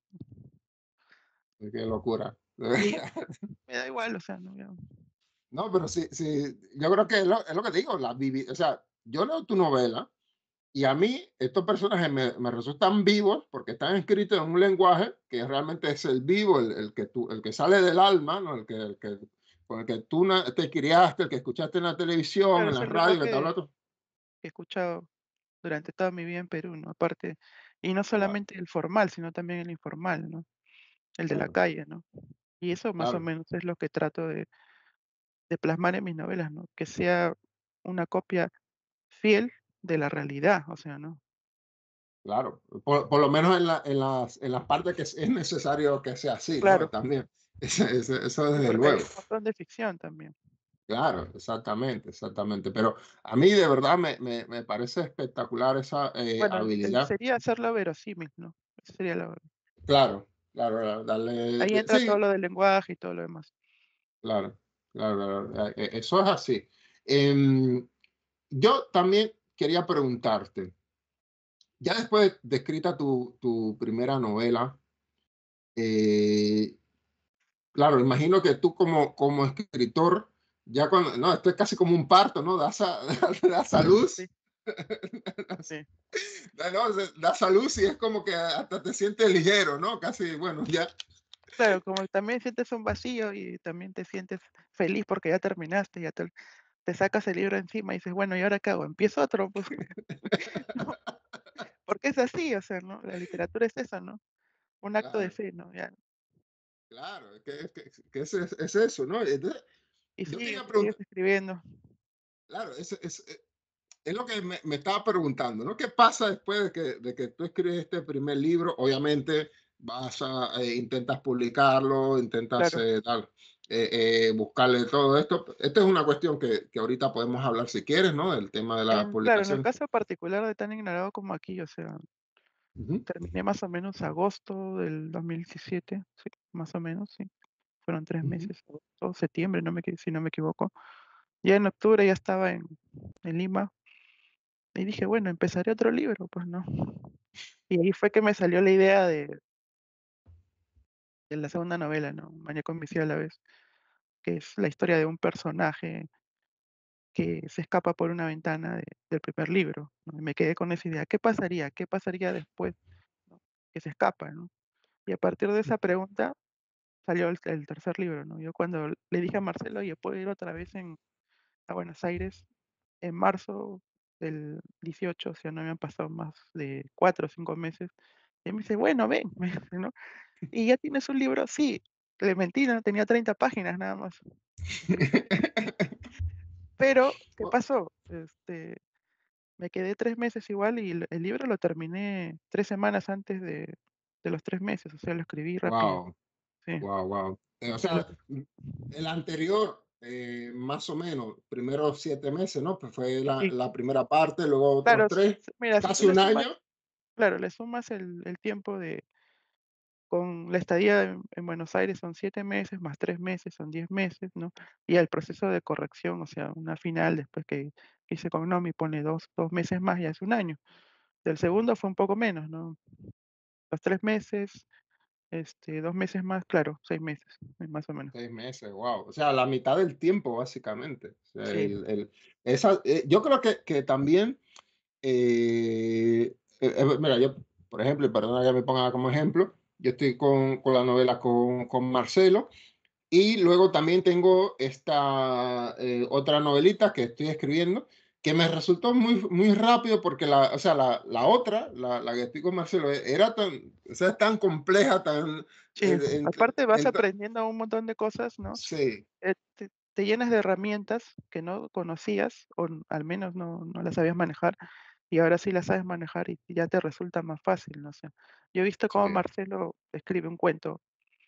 qué locura. Y me da igual, o sea, no, yo No, pero sí, sí, yo creo que es lo, es lo que digo, la vivi- o sea, yo leo tu novela y a mí estos personajes me, me resultan vivos porque están escritos en un lenguaje que realmente es el vivo, el, el que, tú, el que sale del alma, ¿no? El que, el que, con el que tú na- te criaste, el que escuchaste en la televisión, claro, en es la el radio, que te lenguaje habla tú. que he escuchado durante toda mi vida en Perú, ¿no? Aparte, y no Claro, solamente el formal, sino también el informal, ¿no? El de la claro, calle, ¿no? Y eso más o claro, menos es lo que trato de de plasmar en mis novelas, ¿no? Que sea una copia fiel de la realidad, o sea, ¿no? claro. Por, por lo menos en, la, en, las, en las partes que es es necesario que sea así, ¿no? Claro, También. Eso, eso, eso sí, desde porque hay luego. un montón de ficción también. Claro, exactamente, exactamente. Pero a mí de verdad me, me, me parece espectacular esa eh, Bueno, el el habilidad. sería hacerlo verosímil, ¿no? Esa sería la Claro, claro, claro, darle, ahí de- entra todo sí, lo del lenguaje y todo lo demás. claro, claro, claro, eh, eh, eso es así. Em, yo también quería preguntarte, ya después de escrita tu, tu primera novela, eh, claro, imagino que tú como, como escritor ya cuando, no, esto es casi como un parto, ¿no? Das a, das a luz. Sí, sí. Da, no, se- das a luz y es como que hasta te sientes ligero, ¿no? Casi, bueno, ya. Claro, como también sientes un vacío y también te sientes feliz porque ya terminaste, ya te te sacas el libro encima y dices: "Bueno, ¿y ahora qué hago? ¿Empiezo otro?". Pues, ¿no? Porque es así, o sea, ¿no? La literatura es eso, ¿no? Un acto de Claro, fe, ¿no? Ya, claro, es que, es, que, que es, es- es eso, ¿no? Entonces, y yo te iba sigues, a y sigues preguntar, escribiendo. claro, es, es, es lo que me, me estaba preguntando, ¿no? ¿Qué pasa después de que, de que tú escribes este primer libro? Obviamente vas a, eh, intentas publicarlo, intentas Claro. eh, dar, eh, eh, buscarle todo esto. Esta es una cuestión que, que ahorita podemos hablar si quieres, ¿no? El tema de la En claro, en el publicación. caso particular de Tan Ignorado como aquí, o sea, Ujú, terminé más o menos agosto del dos mil diecisiete, sí, más o menos, sí. Fueron tres ujú. meses, agosto, septiembre, no me equi si no me equivoco. Ya en octubre ya estaba en en Lima y dije: "Bueno, empezaré otro libro", pues, ¿no? Y ahí fue que me salió la idea de de la segunda novela, ¿no? Maníaco homicida a la vez, que es la historia de un personaje que se escapa por una ventana de del primer libro, ¿no? Y me quedé con esa idea, ¿qué pasaría? ¿Qué pasaría después, no? Que se escapa, ¿no? Y a partir de esa pregunta salió el el tercer libro, ¿no? Yo cuando le dije a Marcelo: "Oye, ¿puedo ir otra vez en a Buenos Aires en marzo del dieciocho?". O sea, no habían pasado más de cuatro o cinco meses. Y él me dice: "Bueno, ven", me dice, ¿no? "¿Y ya tienes un libro?". Sí, le mentí, no tenía treinta páginas nada más. Pero, ¿qué pasó? Este, me quedé tres meses igual y el el libro lo terminé tres semanas antes de de los tres meses, o sea, lo escribí rápido. Wow, Sí, wow, wow. O sí, lo sea, mm, el anterior, eh, más o menos, primero siete meses, ¿no? Pues fue la, sí, la primera parte, luego claro, otros s tres, s mira, si tú casi le un sumas año. claro, le sumas el el tiempo de con la estadía en en Buenos Aires son siete meses, más tres meses, son diez meses, ¿no? Y el proceso de corrección, o sea, una final después que que hice con Nomi, pone dos dos meses más, ya es un año. Del segundo fue un poco menos, ¿no? Los tres meses, este, dos meses más, claro, seis meses, eh, más o menos. Seis meses, wow. O sea, la mitad del tiempo, básicamente. O sea, Sí, el, el- esa, eh, yo creo que, que también, eh, eh, eh, mira, yo, por ejemplo, y perdona que me ponga como ejemplo, yo estoy con, con la novela con, con Marcelo. Y luego también tengo esta eh, otra novelita que estoy escribiendo que me resultó muy, muy rápido porque la, o sea, la, la otra, la, la que estoy con Marcelo, e- era tan, o sea, es tan compleja, tan... sí. eh, en- Aparte vas en to- aprendiendo un montón de cosas, ¿no? sí, Eh, te te llenas de herramientas que no conocías, o n al menos no no las sabías manejar, y ahora sí las sabes manejar y ya te resulta más fácil, no sé. Yo he visto cómo sí, Marcelo escribe un cuento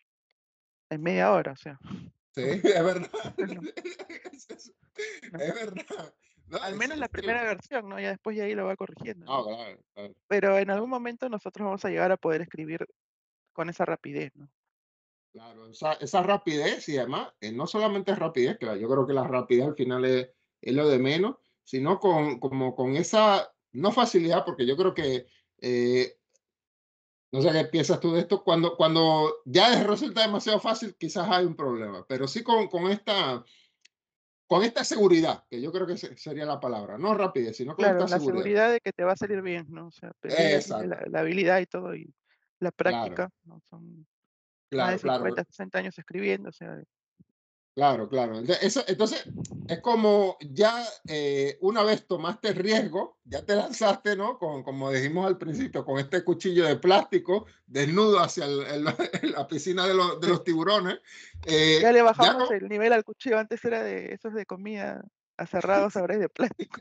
en media hora, o sea, sí, es verdad. no, Es, es- no. es verdad. No, Al es, menos la es que... primera versión, ¿no? Ya después ya ahí lo va corrigiendo, No, ¿no? claro, claro, Pero en algún claro. momento nosotros vamos a llegar a poder escribir con esa rapidez, ¿no? Claro, esa, esa rapidez y además, eh, no solamente es rapidez, claro, yo creo que la rapidez al final es, es lo de menos, sino con, como con esa, no facilidad, porque yo creo que, eh, no sé qué piensas tú de esto, cuando, cuando ya es- resulta demasiado fácil, quizás hay un problema, pero sí con, con esta, con esta seguridad, que yo creo que se- sería la palabra, no rapidez, sino con Claro, esta la seguridad. seguridad de que te va a salir bien, ¿no? O sea, pero ella tiene la Exacto, la habilidad y todo, y la claro, práctica, ¿no? Son más de claro, cincuenta, claro. sesenta años escribiendo, o sea, Claro, claro. Ente- eso- entonces, es como ya eh, una vez tomaste el riesgo, ya te lanzaste, ¿no? Con, como dijimos al principio, con este cuchillo de plástico desnudo hacia el- el- la piscina de, los de sí. los tiburones. Ya eh, le ya bajamos como- el nivel al cuchillo, antes era de esos de comida aserrados, ahora es de plástico.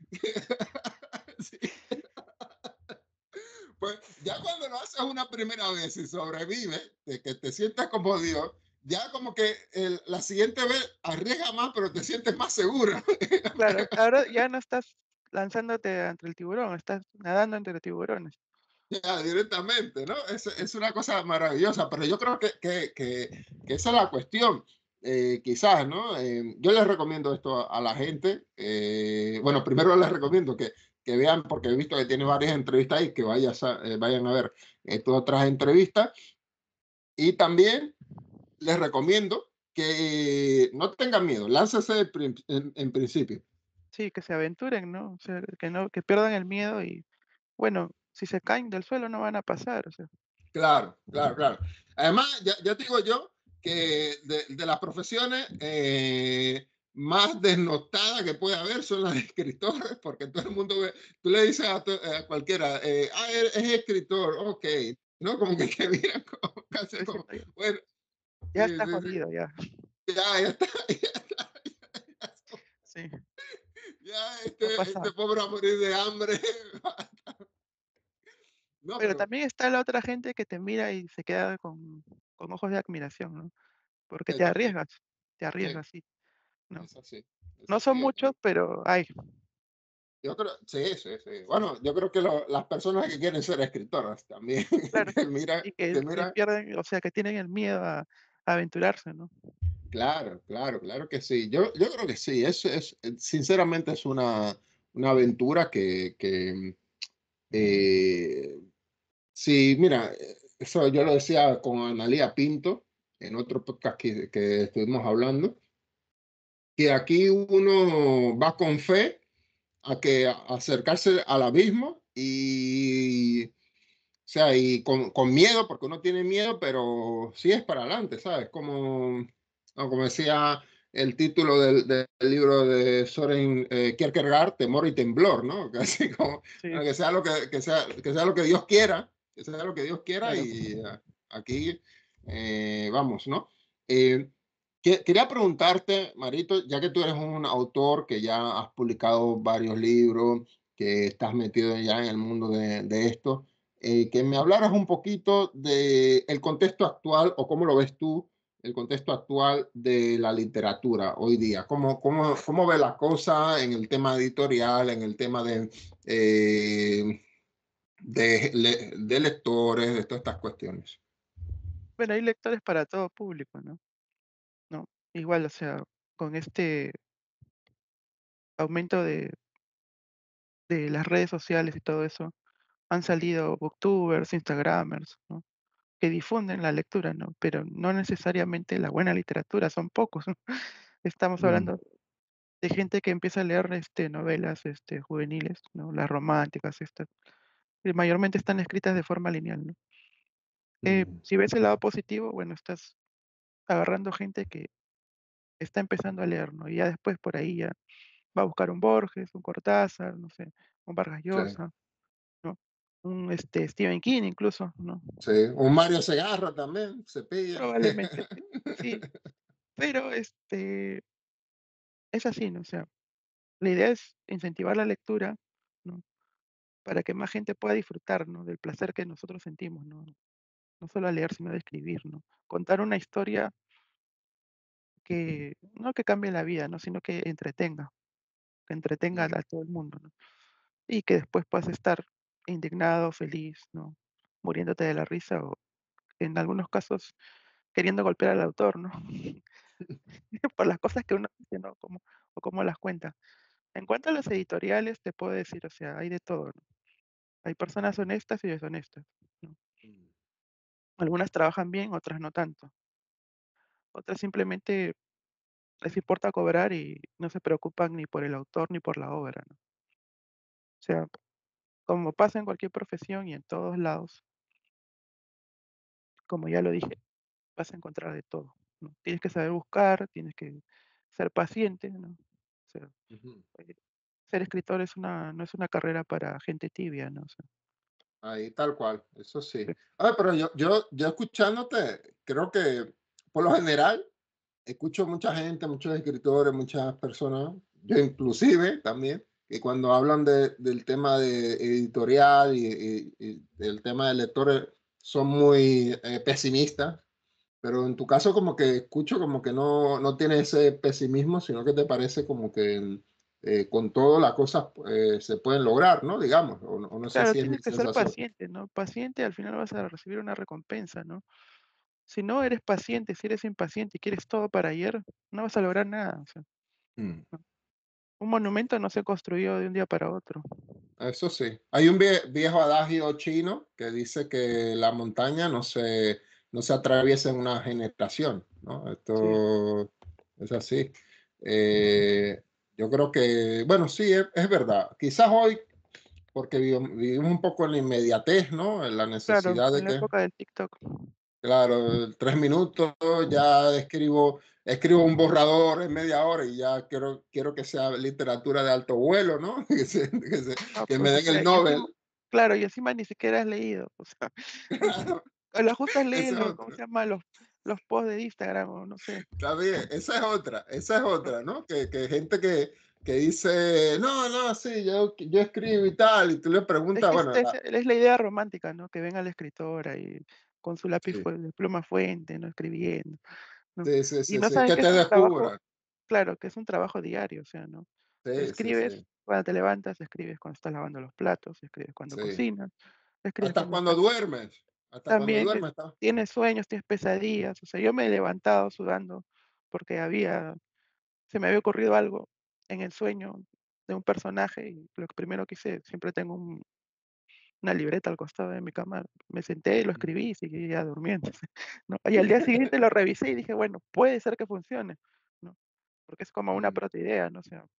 Sí, pues ya cuando lo haces una primera vez y sobrevives, de que te sientas como Dios, ya como que el- la siguiente vez arriesga más, pero te sientes más segura. Claro, ahora ya no estás lanzándote entre el tiburón, estás nadando entre tiburones. Ya, directamente, ¿no? Es, es una cosa maravillosa, pero yo creo que, que, que, que esa es la cuestión. Eh, quizás, ¿no? Eh, yo les recomiendo esto a, a la gente. Eh, bueno, primero les recomiendo que, que vean, porque he visto que tiene varias entrevistas ahí, que vayas a- eh, vayan a ver estas otras entrevistas. Y también les recomiendo que no tengan miedo, láncese en, prin- en- en principio. Sí, que se aventuren, ¿no? O sea, que no que pierdan el miedo y, bueno, si se caen del suelo no van a pasar, o sea. Claro, claro, claro. Además, ya, ya te digo yo que de, de las profesiones eh, más desnotadas que puede haber son las de escritores, porque todo el mundo ve, tú le dices a, to- a cualquiera, eh, ah, es, es escritor, ok, ¿no? Como que te miran como, casi Es como, cierto, ya bueno, ya sí, está sí, sí, jodido, ya. ya, ya está, ya está, Sí, ya este, ha pasado. este pobre va a morir de hambre. No, Pero pero también está la otra gente que te mira y se queda con con ojos de admiración, ¿no? Porque eh, te también, arriesgas, te sí, arriesgas, sí, ¿no? es así, es No son así. muchos, pero hay. Yo creo, sí, sí, sí. Bueno, yo creo que lo- las personas que quieren ser escritoras también, Claro, que mira, y que que que mira, pierden, o sea, que tienen el miedo a a aventurarse, ¿no? claro, claro, claro que sí. Yo, yo creo que sí. Es, es, eh, sinceramente es una, una aventura que, que eh, sí, mira, eh, eso yo lo decía con Analía Pinto en otro podcast que, que estuvimos hablando, que aquí uno va con fe a que a acercarse al abismo y o sea, y con, con miedo, porque uno tiene miedo, pero sí es para adelante, ¿sabes? Como, no, como decía el título del, del libro de Soren eh, Kierkegaard, Temor y Temblor, ¿no? Que así como, Sí, bueno, que sea lo que, que sea, que sea lo que Dios quiera, que sea lo que Dios quiera claro. y eh, aquí eh, vamos, ¿no? Eh, que- quería preguntarte, Marito, ya que tú eres un autor que ya has publicado varios libros, que estás metido ya en el mundo de, de esto, eh, que me hablaras un poquito del el contexto actual o cómo lo ves tú, el contexto actual de la literatura hoy día. ¿Cómo, cómo, cómo ves la cosa en el tema editorial, en el tema de, eh, de, le- de lectores, de todas estas cuestiones? Bueno, hay lectores para todo público, ¿no? ¿No? Igual, o sea, con este aumento de de las redes sociales y todo eso, han salido booktubers, instagramers, ¿no? Que difunden la lectura, ¿no? Pero no necesariamente la buena literatura, son pocos, ¿no? Estamos Mm, hablando de gente que empieza a leer, este, novelas, este, juveniles, ¿no? Las románticas, estas, que mayormente están escritas de forma lineal, ¿no? Eh, mm, si ves el lado positivo, bueno, estás agarrando gente que está empezando a leer, ¿no? Y ya después por ahí ya va a buscar un Borges, un Cortázar, no sé, un Vargas sí, Llosa, ¿no? Un, este, Stephen King incluso, ¿no? sí. Un Mario Segarra también se pilla. Probablemente sí, sí, pero, este, es así, ¿no? O sea, la idea es incentivar la lectura, ¿no? Para que más gente pueda disfrutar, ¿no? Del placer que nosotros sentimos, ¿no? No solo a leer, sino de escribir, ¿no? Contar una historia que no que cambie la vida, ¿no? Sino que entretenga, que entretenga Mm, a todo el mundo, ¿no? Y que después puedas estar indignado, feliz, ¿no? Muriéndote de la risa o, en algunos casos, queriendo golpear al autor, ¿no? Por las cosas que uno dice, ¿no? Como o cómo las cuenta. En cuanto a las editoriales, te puedo decir, o sea, hay de todo, ¿no? Hay personas honestas y deshonestas, ¿no? mm, Algunas trabajan bien, otras no tanto. Otras simplemente les importa cobrar y no se preocupan ni por el autor ni por la obra, ¿no? O sea, como pasa en cualquier profesión y en todos lados, como ya lo dije, vas a encontrar de todo, ¿no? Tienes que saber buscar, tienes que ser paciente, ¿no? O sea, ujú. eh, ser escritor es una no es una carrera para gente tibia, ¿no? O sea, Ahí, tal cual, eso sí. eh, Ah, pero yo, yo, yo escuchándote, creo que por lo general escucho mucha gente, muchos escritores, muchas personas, yo inclusive también, que cuando hablan de, del tema de editorial y, y- y del tema de lectores son muy eh, pesimistas, pero en tu caso como que escucho como que no, no tiene ese pesimismo, sino que te parece como que eh, con todo las cosas eh, se pueden lograr, ¿no? Digamos, o, no o no sé claro, si es mi tienes que ser sensación. paciente, ¿no? Paciente, al final vas a recibir una recompensa, ¿no? Si no eres paciente, si eres impaciente y quieres todo para ayer, no vas a lograr nada, o sea, Mm. no. Un monumento no se construyó de un día para otro. Eso sí. Hay un vie- viejo adagio chino que dice que la montaña no se, no se atraviesa en una generación, ¿no? Sí, Esto es así. Eh, yo creo que, bueno, sí, es, es verdad. Quizás hoy, porque vivi- vivimos un poco en la inmediatez, ¿no? En la claro, necesidad en de la que, época del TikTok. claro, tres minutos, ya escribo, escribo un borrador en media hora y ya quiero, quiero que sea literatura de alto vuelo, ¿no? Que, se- que, se- No, que me pues, o den sea, el y encima, Nobel. claro, y encima ni siquiera has leído, o sea, ni si Claro, a lo justo has esa es leído, ¿cómo otra. se llama? Los los posts de Instagram o no sé, Está bien, esa es otra, esa es ¿no? otra, ¿no? Que, que gente que, que dice, no, no, sí, yo, yo escribo y tal, y tú le Es preguntas, que es bueno, es la- es la idea romántica, ¿no? Que venga la escritora y con su lápiz sí, fue de pluma fuente, ¿no? Escribiendo, ¿no? sí, sí, Y sí, no sí, saben que que te es un trabajo, descubra. claro, que es un trabajo diario, o sea, ¿no? Sí, sí, Escribes sí, cuando te levantas, escribes cuando estás lavando los platos, escribes cuando sí. cocinas, escribes Hasta cuando cuando estás duermes, hasta cuando también, es duermes, está. tienes sueños, tienes pesadillas, o sea, yo me he levantado sudando porque había se me había ocurrido algo en el sueño de un personaje y lo que primero que hice, siempre tengo un una libreta al costado de mi cama, me senté y lo escribí y seguí ya durmiendo, ¿no? Y al día siguiente lo revisé y dije: "Bueno, puede ser que funcione", ¿no? Porque es como una Mm, protoidea, ¿no? O sea,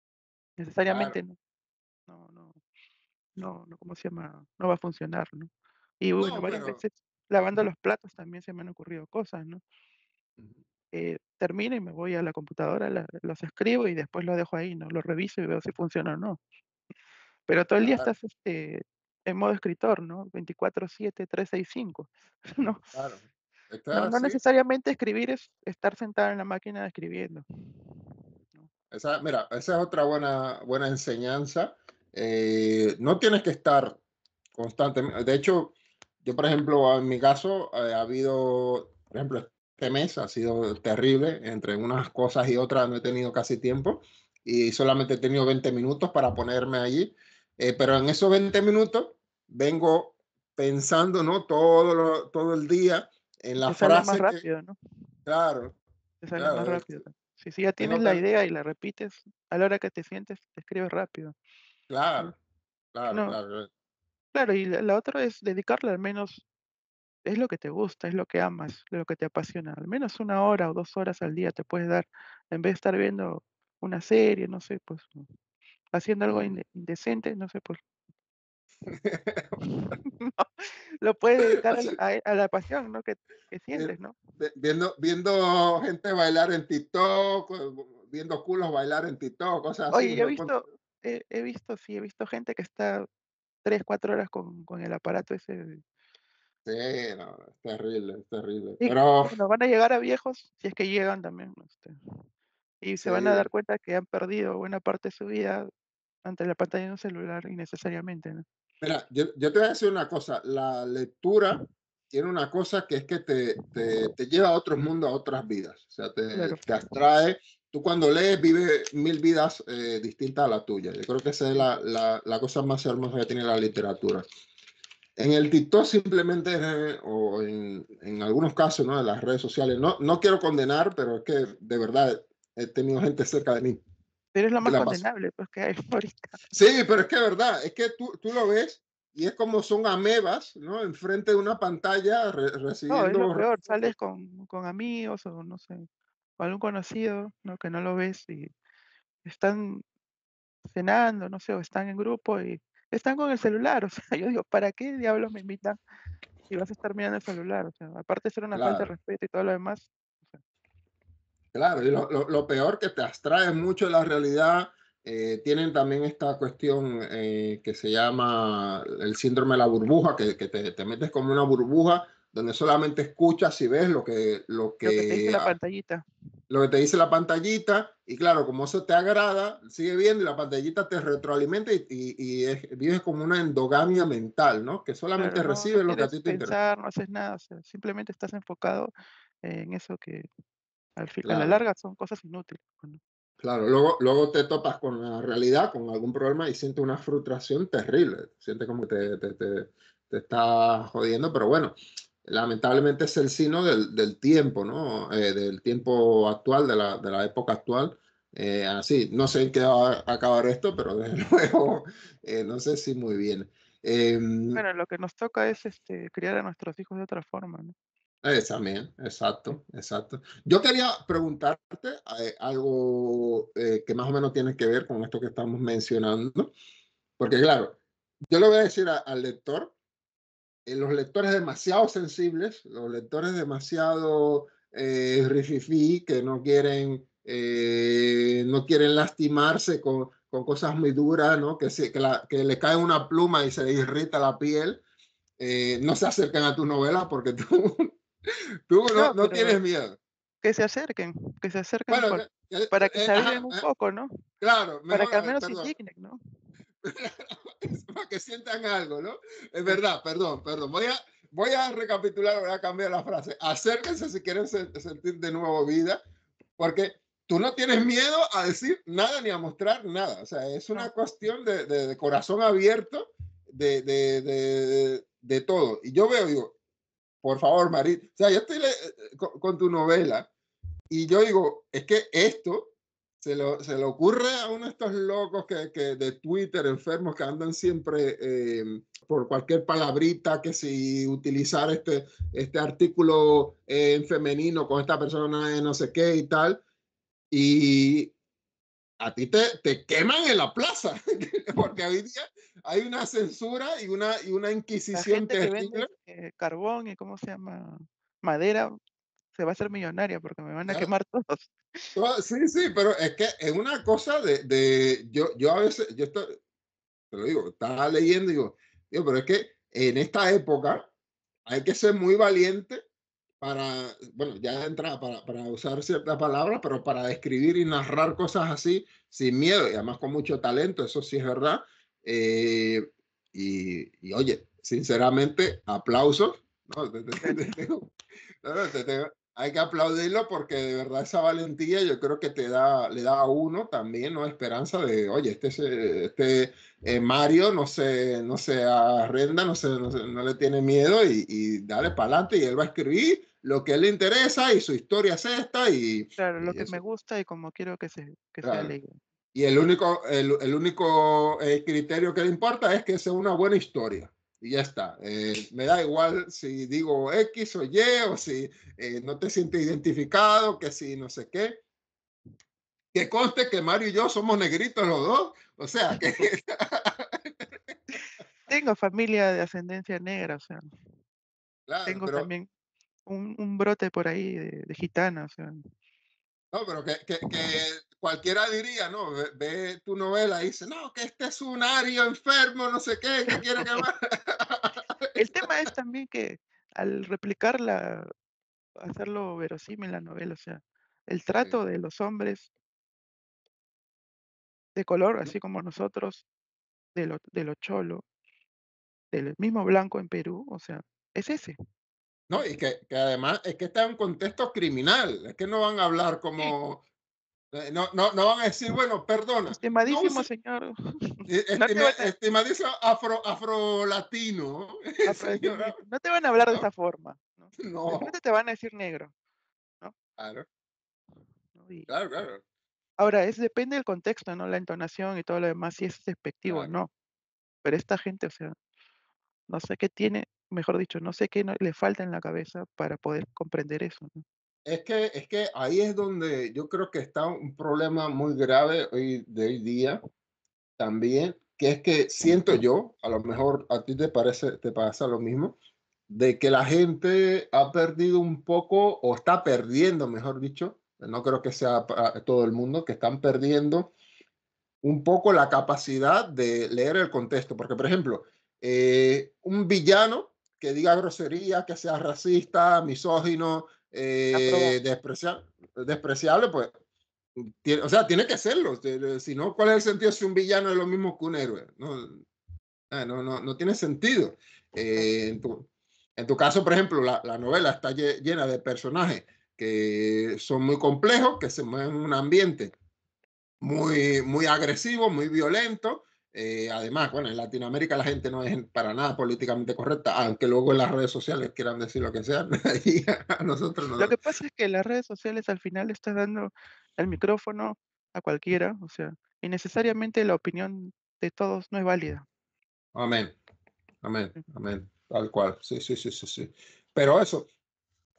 claro. necesariamente no no no no no, ¿cómo se llama? No va a funcionar, ¿no? Y bueno, No, varias pero veces lavando los platos también se me han ocurrido cosas, ¿no? ujú, Eh, termino y me voy a la computadora, la los escribo y después lo dejo ahí, ¿no? Lo reviso y veo si funciona o no. Pero todo el día claro, estás, este, en modo escritor, ¿no? veinticuatro siete, trescientos sesenta y cinco, ¿no? claro. No Está no así. necesariamente escribir es estar sentado en la máquina escribiendo, ¿no? Esa, mira, esa es otra buena, buena enseñanza. Eh, no tienes que estar constantemente. De hecho, yo, por ejemplo, en mi caso, eh, ha habido, por ejemplo, este mes ha sido terrible. Entre unas cosas y otras no he tenido casi tiempo y solamente he tenido veinte minutos para ponerme allí. Eh, pero en esos veinte minutos vengo pensando, ¿no? Todo, lo- todo el día en Y la te sale más frase que, rápido, ¿no? claro, Te sale más claro, es- rápido. Si si ya tienes tengo la que, idea y la repites, a la hora que te sientes, te escribes rápido, ¿no? claro, claro, No, claro. claro, y la la otra es dedicarle al menos es lo que te gusta, es lo que amas, lo que te apasiona. Al menos una hora o dos horas al día te puedes dar, en vez de estar viendo una serie, no sé, pues, ¿no? Haciendo algo Mm. inde indecente, no sé, pues, no, lo puedes dedicar a la a a la pasión, ¿no? Que que Bien- sientes, ¿no? vi- Viendo, viendo gente bailar en TikTok, eh, viendo culos bailar en TikTok, cosas así. Oye, he ¿No? Con- visto he he visto, sí, he visto gente que está tres cuatro horas con con el aparato ese de Sí, no, es terrible, es terrible. y Pero bueno, van a llegar a viejos, si es que llegan también, este, y se van a sí, dar cuenta que han perdido buena parte de su vida ante la pantalla de un celular innecesariamente, ¿no? mira, yo, yo te voy a decir una cosa, la lectura tiene una cosa que es que te, te, te lleva a otros mundos, a otras vidas, o sea, te, Claro, te abstrae. Tú cuando lees vives mil vidas eh, distintas a la tuya. Yo creo que esa es sí. la, la, la cosa más hermosa que tiene la literatura. En el TikTok simplemente, eh, o en, en algunos casos, ¿no? De las redes sociales, no, no quiero condenar, pero es que de verdad he tenido gente cerca de mí Pero es lo que más la pasó. condenable, pues, que hay ahorita. Sí, pero es que es verdad, es que tú, tú lo ves y es como son amebas, ¿no? Enfrente de una pantalla re- No, es lo recibiendo peor, recursos. sales con con amigos o no sé, o algún conocido, ¿no? Que no lo ves y están cenando, no sé, o están en grupo y están con el celular, o sea, yo digo, ¿para qué diablos me invitan si vas a estar mirando el celular? O sea, aparte de ser una falta de Claro, respeto y todo lo demás, o sea, claro. Y lo, lo, lo peor que te abstrae mucho de la realidad. Eh, tienen también esta cuestión eh, que se llama el síndrome de la burbuja, que, que te, te metes como una burbuja donde solamente escuchas y ves lo que, lo lo que te dice que la pantallita, lo que te dice la pantallita, y claro, como eso te agrada, sigue viendo y la pantallita te retroalimenta y, y, y es- vives como una endogamia mental, ¿no? Que claro, solamente no no recibes lo que a quieres ti te interesa. pensar, no haces nada, o sea, simplemente estás enfocado en eso que al fin a la Claro, larga son cosas inútiles, pues, ¿no? claro. Luego, luego te topas con la realidad, con algún problema y sientes una frustración terrible. Sientes como que te, te, te, te está jodiendo, pero bueno, lamentablemente es el signo del, del tiempo, ¿no? Eh, del tiempo actual, de la, de la época actual. Eh, así, no sé en qué va a acabar esto, pero desde luego, eh, no sé si muy bien. Eh, Bueno, lo que nos toca es, este, criar a nuestros hijos de otra forma, ¿no? Eh, también, exacto, exacto. Yo quería preguntarte eh, algo eh, que más o menos tiene que ver con esto que estamos mencionando, porque claro, yo le voy a decir a- al lector, eh, los lectores demasiado sensibles, los lectores demasiado eh, rififí, que no quieren, eh, no quieren lastimarse con, con cosas muy duras, ¿no? Que, se, que, la- que le cae una pluma y se le irrita la piel, eh, no se acercan a tu novela porque tú, tú no, No, no tienes pero miedo. que se acerquen, que se acerquen Bueno, por que- que- para que eh, se aviven ajá, un eh, poco, ¿no? claro, Para mejor, que al eh, menos se perdón, indignen, ¿no? para que sientan algo, ¿no? Es Sí. verdad, perdón, perdón. Voy a, voy a recapitular, voy a cambiar la frase. Acérquense si quieren se- sentir de nuevo vida, porque tú no tienes miedo a decir nada ni a mostrar nada. O sea, es No, una cuestión de, de- de corazón abierto de, de, de, de todo. Y yo veo, digo, por favor, Marit, o sea, yo estoy le- eh, con, con tu novela. Y yo digo, es que esto se, lo, se le ocurre a uno de estos locos que, que de Twitter, enfermos, que andan siempre eh, por cualquier palabrita, que si utilizar este, este artículo eh, en femenino con esta persona de no sé qué y tal. Y a ti te, te queman en la plaza, porque hoy día hay una censura y una, y una la inquisición gente que vende, terrible. eh, carbón y, ¿cómo se llama? Madera, se va a hacer millonaria porque me van a ¿Ya? quemar todos. Todo- Sí, sí, pero es que es una cosa de, de yo, yo a veces, yo estoy, te lo digo, estaba leyendo y digo, digo, pero es que en esta época hay que ser muy valiente para, bueno, ya entra para, para usar ciertas palabras, pero para describir y narrar cosas así sin miedo y además con mucho talento, eso sí es verdad. Eh, y, y, oye, sinceramente, aplausos, ¿no? Te- te- te Gracias. tengo- no, no, te tengo- hay que aplaudirlo porque de verdad esa valentía yo creo que te da, le da a uno también, ¿no? Esperanza de, oye, este, se- este eh, Mario no se, no se arrenda, no, se, no, se- no le tiene miedo y, y dale para adelante y él va a escribir lo que a él le interesa y su historia es esta y, Claro, lo y que me eso, gusta y como quiero que se que sea claro. leído. Y el único, el, el único eh, criterio que le importa es que sea una buena historia. Y ya está. Eh, me da igual si digo X o Y o si eh, no te sientes identificado, que si no sé qué. Que conste que Mario y yo somos negritos los dos. O sea que, Tengo familia de ascendencia negra, o sea, claro, tengo pero también un un brote por ahí de de gitana, o sea. no, pero que, que, que cualquiera diría, ¿no? Ve, ve tu novela y dice, no, que este es un ario enfermo, no sé qué, que quiere que más. El tema es también que al replicarla, hacerlo verosímil la novela, o sea, el Sí, trato de los hombres de color, ¿no? así como nosotros, de lo de lo cholo, del mismo blanco en Perú, o sea, es ese. No, y que, que además es que está en un contexto criminal, es que no van a hablar Sí, como, eh, no, no, no van a decir, bueno, perdona, no estimadísimo use, señor, eh, no te estime- van a estimadísimo afro, afro latino, señora, afrodescendiente, no te van a hablar de no, esa forma, ¿no? De no, frente te van a decir negro, ¿no? claro, ¿No? Y claro, claro, ahora es depende del contexto, ¿no? La entonación y todo lo demás, si es despectivo o claro. no. Pero esta gente, o sea, no sé qué tiene, mejor dicho, no sé qué no le falta en la cabeza para poder comprender eso, ¿no? Es que, es que ahí es donde yo creo que está un problema muy grave hoy de hoy día también, que es que siento yo, a lo mejor a ti te parece, te pasa lo mismo, de que la gente ha perdido un poco o está perdiendo, mejor dicho, no creo que sea para todo el mundo, que están perdiendo un poco la capacidad de leer el contexto. Porque, por ejemplo, eh, un villano que diga grosería, que sea racista, misógino, Aprobado. eh, desprecia- despreciable, pues, tiene- o sea, tiene que serlo. eh, Si no, ¿cuál es el sentido si un villano es lo mismo que un héroe? No, ah, no, no, no tiene sentido. Claro. Eh, en tu, en tu caso, por ejemplo, la, la novela está lle- llena de personajes que son muy complejos, que se mueven en un ambiente muy, muy agresivo, muy violento. Eh, además, bueno, en Latinoamérica la gente no es para nada políticamente correcta, aunque luego en las redes sociales quieran decir lo que sea. Y a nosotros Lo no. que pasa es que las redes sociales al final le estás dando el micrófono a cualquiera, o sea, y necesariamente la opinión de todos no es válida. Amén, amén, Sí, amén. Tal cual. Sí, sí, sí, sí, sí. Pero eso,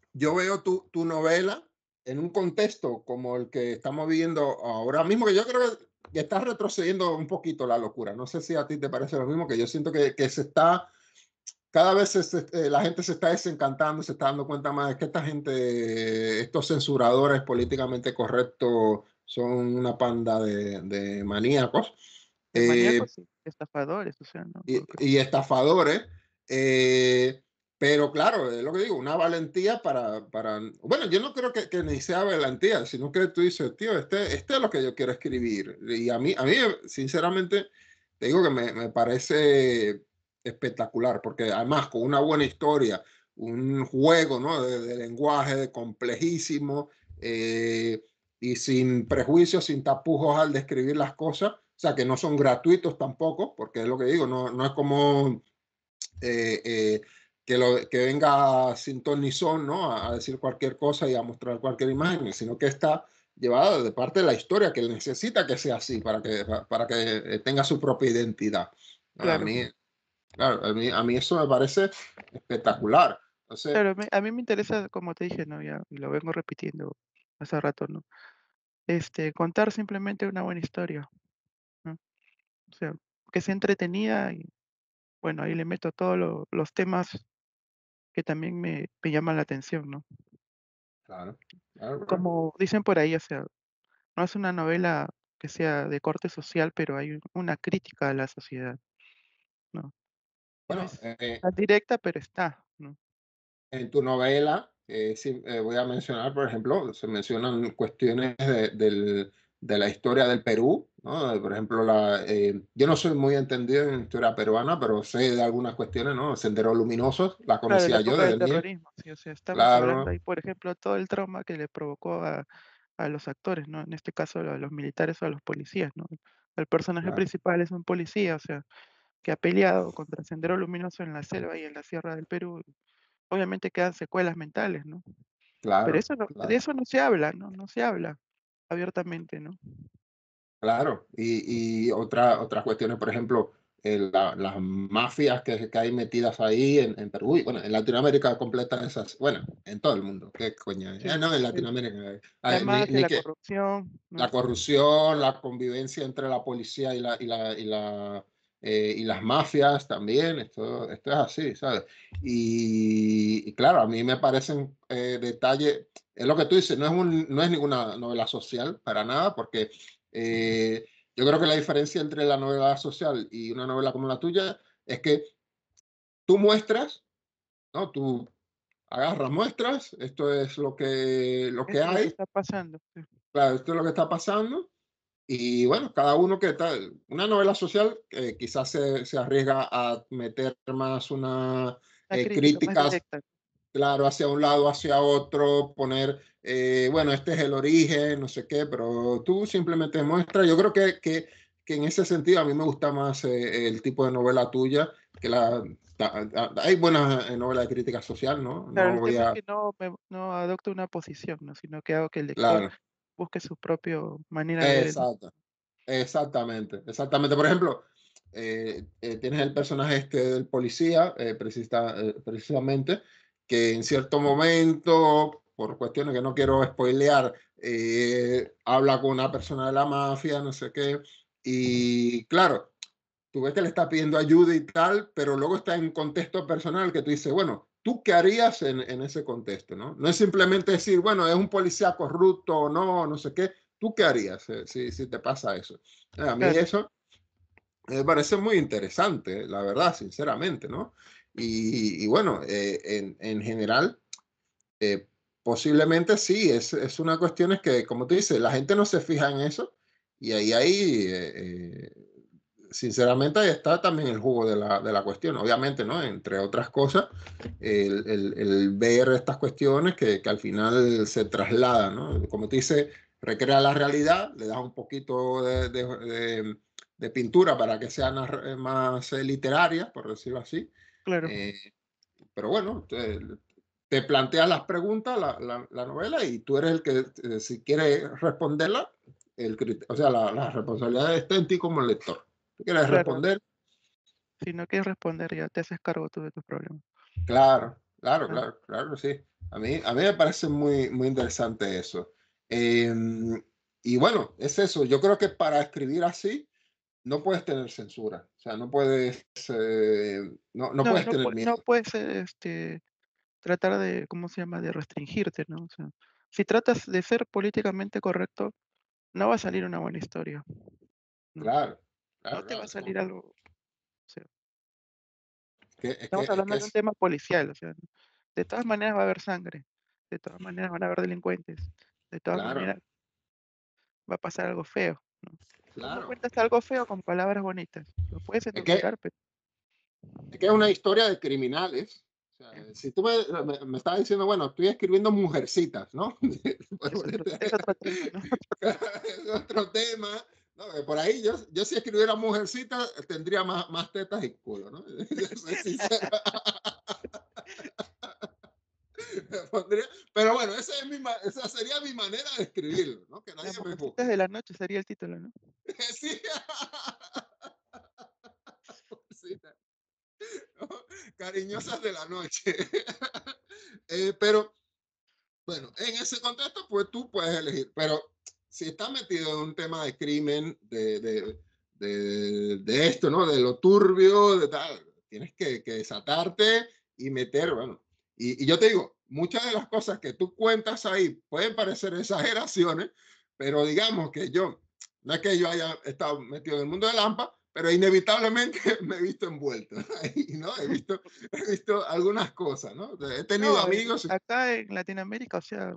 yo veo tu, tu novela en un contexto como el que estamos viviendo ahora mismo, que yo creo que está retrocediendo un poquito la locura. No sé si a ti te parece lo mismo, que yo siento que, que se está, cada vez se- se- eh, la gente se está desencantando, se está dando cuenta más de que esta gente, estos censuradores políticamente correctos, son una panda de, de maníacos. De Eh, maníacos y estafadores, o sea, ¿no? y, Porque y estafadores. eh, pero claro, es lo que digo, una valentía para, para, bueno, yo no creo que, que ni sea valentía, sino que tú dices, tío, este, este es lo que yo quiero escribir. Y a mí, a mí sinceramente, te digo que me, me parece espectacular, porque además con una buena historia, un juego, ¿no? de, de lenguaje complejísimo, eh, y sin prejuicios, sin tapujos al describir las cosas, o sea, que no son gratuitos tampoco, porque es lo que digo, no, no es como eh, eh, que, lo, que venga sin ton ni son, ¿no? A, a, decir cualquier cosa y a mostrar cualquier imagen, sino que está llevada de parte de la historia, que necesita que sea así para que, para que tenga su propia identidad. A claro, mí, claro, a mí, a mí eso me parece espectacular. Entonces, claro, me a mí me interesa, como te dije, ¿no? Ya, y lo vengo repitiendo hace rato, ¿no? Este, contar simplemente una buena historia, ¿no? O sea, que sea entretenida y, bueno, ahí le meto todos lo los temas que también me me llaman la atención, ¿no? claro, claro, claro. Como dicen por ahí, o sea, no es una novela que sea de corte social, pero hay un- una crítica a la sociedad, ¿no? No Bueno, es eh, tan directa, pero está, ¿no? en tu novela, eh, sí, eh, voy a mencionar, por ejemplo, se mencionan cuestiones de, del- de la historia del Perú, ¿no? Eh, Por ejemplo, la, eh, yo no soy muy entendido en historia peruana, pero sé de algunas cuestiones, ¿no? Sendero Luminoso, la Claro, de la conocía yo época del desde niño, terrorismo, sí, o sea, estamos hablando claro, ahí, por ejemplo, todo el trauma que le provocó a a los actores, ¿no? En este caso, a los militares o a los policías, ¿no? El personaje claro, principal es un policía, o sea, que ha peleado contra Sendero Luminoso en la selva y en la sierra del Perú. Obviamente quedan secuelas mentales, ¿no? Pero claro, eso no de claro. eso no se habla, ¿no? No se habla abiertamente, ¿no? Claro, y, y otra, otras cuestiones, por ejemplo, eh, la- las mafias que, que hay metidas ahí en, en Perú, y bueno, en Latinoamérica completa esas, bueno, en todo el mundo, qué coño, eh, Sí, no, en sí. Latinoamérica, La eh, ni, mafia, ni la que corrupción, la ¿no? corrupción, la convivencia entre la policía y, la, y, la, y, la, eh, y las mafias también, esto, esto es así, ¿sabes? Y, y claro, a mí me parecen eh, detalles, es lo que tú dices, no es, un, no es ninguna novela social para nada, porque eh, yo creo que la diferencia entre la novela social y una novela como la tuya es que tú muestras, ¿no? Tú agarras muestras, esto es lo que, lo que Esto es lo que hay, está pasando. Sí. claro, esto es lo que está pasando. Y bueno, cada uno que tal, una novela social eh, quizás se, se arriesga a meter más una La eh, crítica más críticas, directa. claro, hacia un lado, hacia otro, poner, eh, bueno, este es el origen, no sé qué, pero tú simplemente muestras. Yo creo que, que, que en ese sentido a mí me gusta más eh, el tipo de novela tuya, que la... ta- ta- Hay buenas eh, novelas de crítica social, ¿no? Claro, No el voy tema es a... que no me no adopto una posición, ¿no? Sino que hago que el lector Claro, busque su propio manera de ver el mundo. exacto. Exactamente, exactamente. Por ejemplo, eh, eh, tienes el personaje este del policía, eh, precisa- eh, precisamente, que en cierto momento, por cuestiones que no quiero spoilear, eh, habla con una persona de la mafia, no sé qué, y claro, tú ves que le está pidiendo ayuda y tal, pero luego está en un contexto personal que tú dices, bueno, ¿tú qué harías en, en ese contexto? ¿no? No es simplemente decir, bueno, es un policía corrupto o no, no sé qué. ¿Tú qué harías eh, si, si te pasa eso? Eh, A mí Claro, eso me parece muy interesante, la verdad, sinceramente, ¿no? Y, y bueno, eh, en, en general, eh, posiblemente sí, es, es una cuestión es que, como tú dices, la gente no se fija en eso y ahí hay... eh, eh, sinceramente ahí está también el jugo de la, de la cuestión, obviamente, ¿no? Entre otras cosas, el, el, el ver estas cuestiones que, que, al final se trasladan, ¿no? Como te dice, recrea la realidad, le das un poquito de, de, de, de pintura para que sea más, más eh, literaria, por decirlo así. claro, Eh, pero bueno, te, te planteas las preguntas, la, la, la, novela, y tú eres el que, eh, si quieres responderla, el, o sea, la, la responsabilidad está en ti como lector. ¿Tú quieres claro. responder? Si no quieres responder, ya te haces cargo tú de tus problemas. Claro, Claro, Ah, claro, claro, sí. A mí, a mí me parece muy, muy interesante eso. Em, y bueno, es eso. Yo creo que para escribir así no puedes tener censura. O sea, no puedes, eh, no, no no, puedes no tener pue no miedo. puedes, eh, este, tratar de, ¿cómo se llama?, de restringirte, ¿no? O sea, si tratas de ser políticamente correcto, no va a salir una buena historia, ¿no? Claro, No claro, te va a claro. salir algo, o sea, Es que, es que, estamos es que hablando de un es, tema policial, o sea, de todas maneras va a haber sangre, de todas maneras van a haber delincuentes, de todas claro, maneras va a pasar algo feo, ¿no? ¿Cómo claro. cuentas algo feo con palabras bonitas? Lo puedes Es que, endulzar, pero es que es una historia de criminales. O sea, eh, si tú me, me, me estabas diciendo, bueno, estoy escribiendo Mujercitas, ¿no? Por es otro ponerte es otro tema, ¿no? es otro tema. No, que por ahí yo, yo si escribiera Mujercita tendría más, más tetas y culo, ¿no? Yo soy sincero. Me pondría- pero bueno, esa, es mi, ma- esa sería mi manera de escribirlo, ¿no? Que Las nadie me mujercitas juzgue. de la noche sería el título, ¿no? Sí. Mujercita, ¿no? Cariñosas de la noche. Eh, pero bueno, en ese contexto, pues tú puedes elegir, pero si estás metido en un tema de crimen, de, de, de, de esto, ¿no? De lo turbio, de tal, tienes que, que desatarte y meter, bueno, y, y yo te digo, muchas de las cosas que tú cuentas ahí pueden parecer exageraciones, pero digamos que yo, no es que yo haya estado metido en el mundo de Lampa, pero inevitablemente me he visto envuelto ahí, ¿no? He visto, he visto algunas cosas, ¿no? He tenido No, eh, amigos. acá en Latinoamérica, o sea,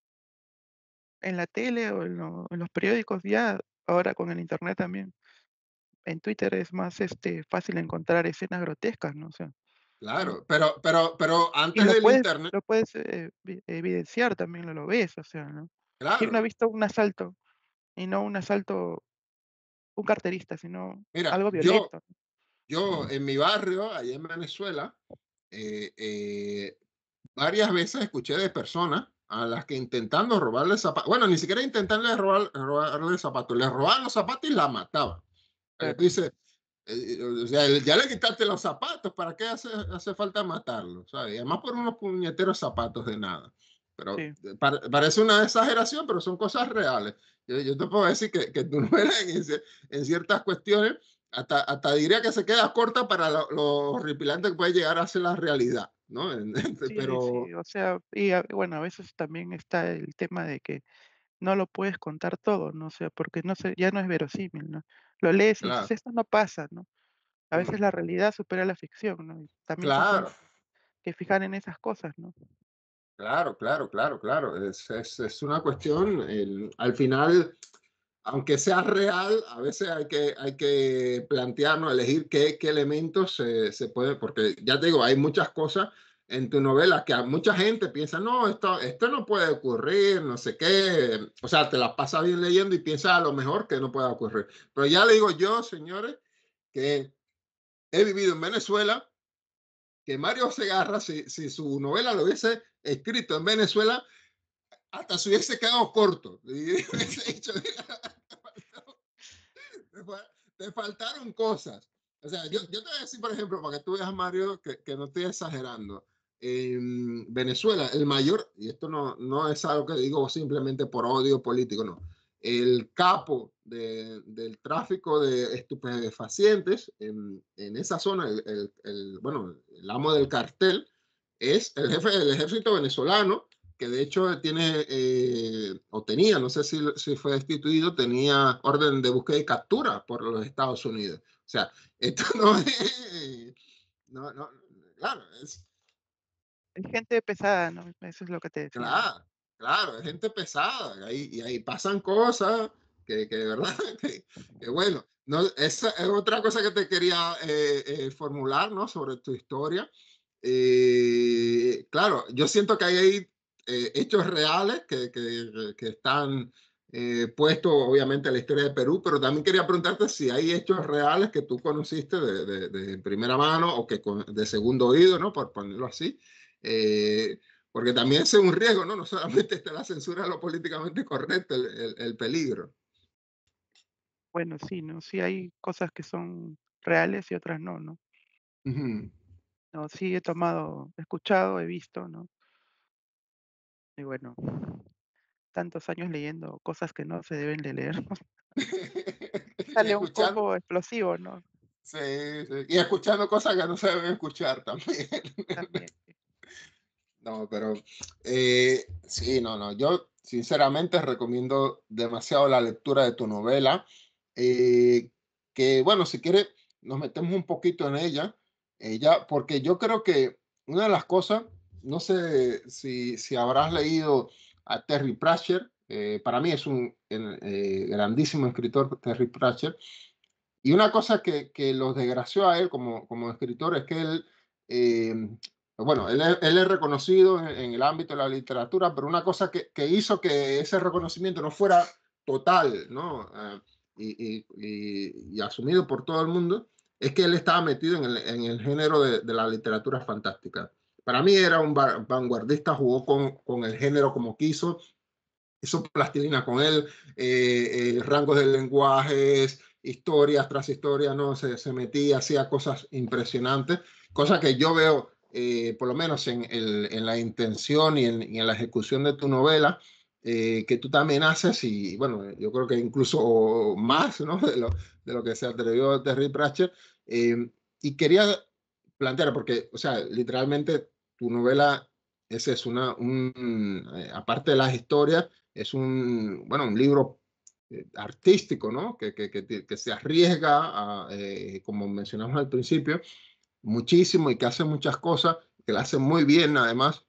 en la tele o en lo en los periódicos ya, ahora con el Internet también, en Twitter es más, este, fácil encontrar escenas grotescas, ¿no? O sea, Claro, no, pero pero pero y antes lo del puedes Internet, lo puedes, eh, vi evidenciar también, lo lo ves, o sea, ¿no? ¿Quién no ha claro. visto un asalto? Y no un asalto, un carterista, sino Mira, algo yo violento. yo en mi barrio, allá en Venezuela, eh eh, varias veces escuché de personas a las que intentando robarle zapatos, bueno, ni siquiera intentarle robar robarle zapatos, le robaban los zapatos y la mataban. O sea, que tú Claro, dices, eh, o sea, ya le quitaste los zapatos, ¿para qué hace, hace falta matarlo? ¿Sabes? Y además por unos puñeteros zapatos de nada. Pero sí. eh, par- parece una exageración, pero son cosas reales. Yo, yo te puedo decir que, que tu novela en, ese- en ciertas cuestiones, hasta, hasta diría que se queda corta para lo, lo horripilante que puede llegar a ser la realidad, ¿no? En- Sí, Pero, sí, o sea, y a bueno, a veces también está el tema de que no lo puedes contar todo, ¿no? O sea, porque no sé, ya no es verosímil, ¿no? Lo lees y dices: claro, "Esto no pasa", ¿no? A veces mm, la realidad supera la ficción, ¿no? Y también se tiene claro, que fijar en esas cosas, ¿no? claro, claro, claro, claro. Es, es, es una cuestión, el- al final aunque sea real, a veces hay que, hay que plantearnos, elegir qué, qué elementos se, se puede, porque ya te digo, hay muchas cosas en tu novela que a mucha gente piensa, no, esto, esto no puede ocurrir, no sé qué, o sea, te las pasas bien leyendo y piensas a lo mejor que no pueda ocurrir. Pero ya le digo yo, señores, que he vivido en Venezuela, que Mario Segarra, si, si su novela lo hubiese escrito en Venezuela, hasta se hubiese quedado corto. Y hubiese dicho, te, fa- te faltaron cosas. O sea, yo, Sí, yo te voy a decir, por ejemplo, para que tú veas, Mario, que, que no estoy exagerando. En Venezuela, el mayor, y esto no, no es algo que digo simplemente por odio político, no. El capo de, del tráfico de estupefacientes en, en esa zona, el, el, el, bueno, el amo del cartel, es el jefe del ejército venezolano, que de hecho tiene, eh, o tenía, no sé si, si fue destituido, tenía orden de búsqueda y captura por los Estados Unidos. O sea, esto no es, no, no, claro, es, es gente pesada, ¿no? Eso es lo que te decía, ¿no? claro, claro, es gente pesada, y ahí, y ahí pasan cosas que, que de verdad, que, que bueno, no, esa es otra cosa que te quería eh, eh, formular, ¿no? Sobre tu historia. Eh, claro, yo siento que hay ahí eh, hechos reales que, que, que están eh, puestos, obviamente, en la historia de Perú, pero también quería preguntarte si hay hechos reales que tú conociste de, de, de primera mano o que con, de segundo oído, ¿no? Por ponerlo así. Eh, porque también es un riesgo, ¿no? No solamente está la censura de lo políticamente correcto, el, el, el peligro. Bueno, sí, ¿no? Sí hay cosas que son reales y otras no, ¿no? Uh -huh. No, sí he tomado, he escuchado, he visto, ¿no? Y bueno, tantos años leyendo cosas que no se deben de leer, Y sale un escuchando, combo explosivo, ¿no? sí, sí, y escuchando cosas que no se deben escuchar también. También, sí. No, pero eh, sí, no, no. Yo sinceramente recomiendo demasiado la lectura de tu novela. eh, que bueno, si quiere, nos metemos un poquito en ella, ella, porque yo creo que una de las cosas, no sé si, si habrás leído a Terry Pratchett, eh, para mí es un eh, grandísimo escritor, Terry Pratchett, y una cosa que, que los desgració a él como, como escritor es que él, eh, bueno, él es, él es reconocido en, en, el ámbito de la literatura, pero una cosa que, que hizo que ese reconocimiento no fuera total, ¿no? Uh, y, y, y, y, asumido por todo el mundo, es que él estaba metido en el, en el género de, de, la literatura fantástica. Para mí era un vanguardista, jugó con, con el género como quiso, hizo plastilina con él, eh, eh, rangos de lenguajes, historias tras historias, ¿no? Se, se metía, hacía cosas impresionantes, cosas que yo veo, eh, por lo menos en, el, en la intención y en, y en, la ejecución de tu novela, eh, que tú también haces, y bueno, yo creo que incluso más, ¿no? De lo, de lo que se atrevió Terry Pratchett. Eh, y quería plantear, porque, o sea, literalmente tu novela ese es una, un, eh, aparte de las historias, es un, bueno, un libro eh, artístico, ¿no? Que, que, que, que se arriesga, a, eh, como mencionamos al principio, muchísimo y que hace muchas cosas, que la hace muy bien además,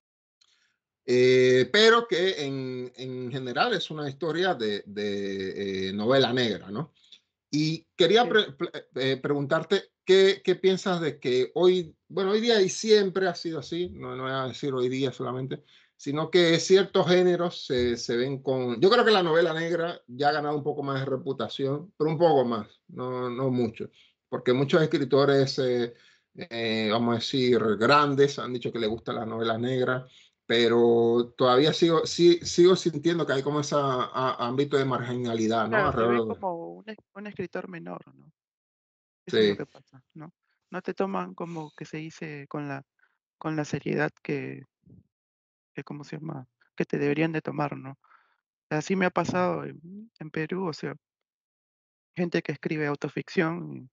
eh, pero que en, en, general es una historia de, de eh, novela negra, ¿no? Y quería Sí. pre eh, preguntarte qué, qué piensas de que hoy, bueno, hoy día y siempre ha sido así, no, no voy a decir hoy día solamente, sino que ciertos géneros se, se ven con... Yo creo que la novela negra ya ha ganado un poco más de reputación, pero un poco más, no, no mucho, porque muchos escritores, eh, eh, vamos a decir, grandes, han dicho que les gusta la novela negra, pero todavía sigo, sí, sigo sintiendo que hay como ese ámbito de marginalidad, ¿no? Claro, te ven Alrededor de... como un, es- un escritor menor, ¿no? Eso es lo Sí, que pasa, ¿no? No te toman como que se dice con la, con la seriedad que, que, ¿cómo se llama? Que te deberían de tomar, ¿no? Así me ha pasado en, en Perú, o sea, gente que escribe autoficción, y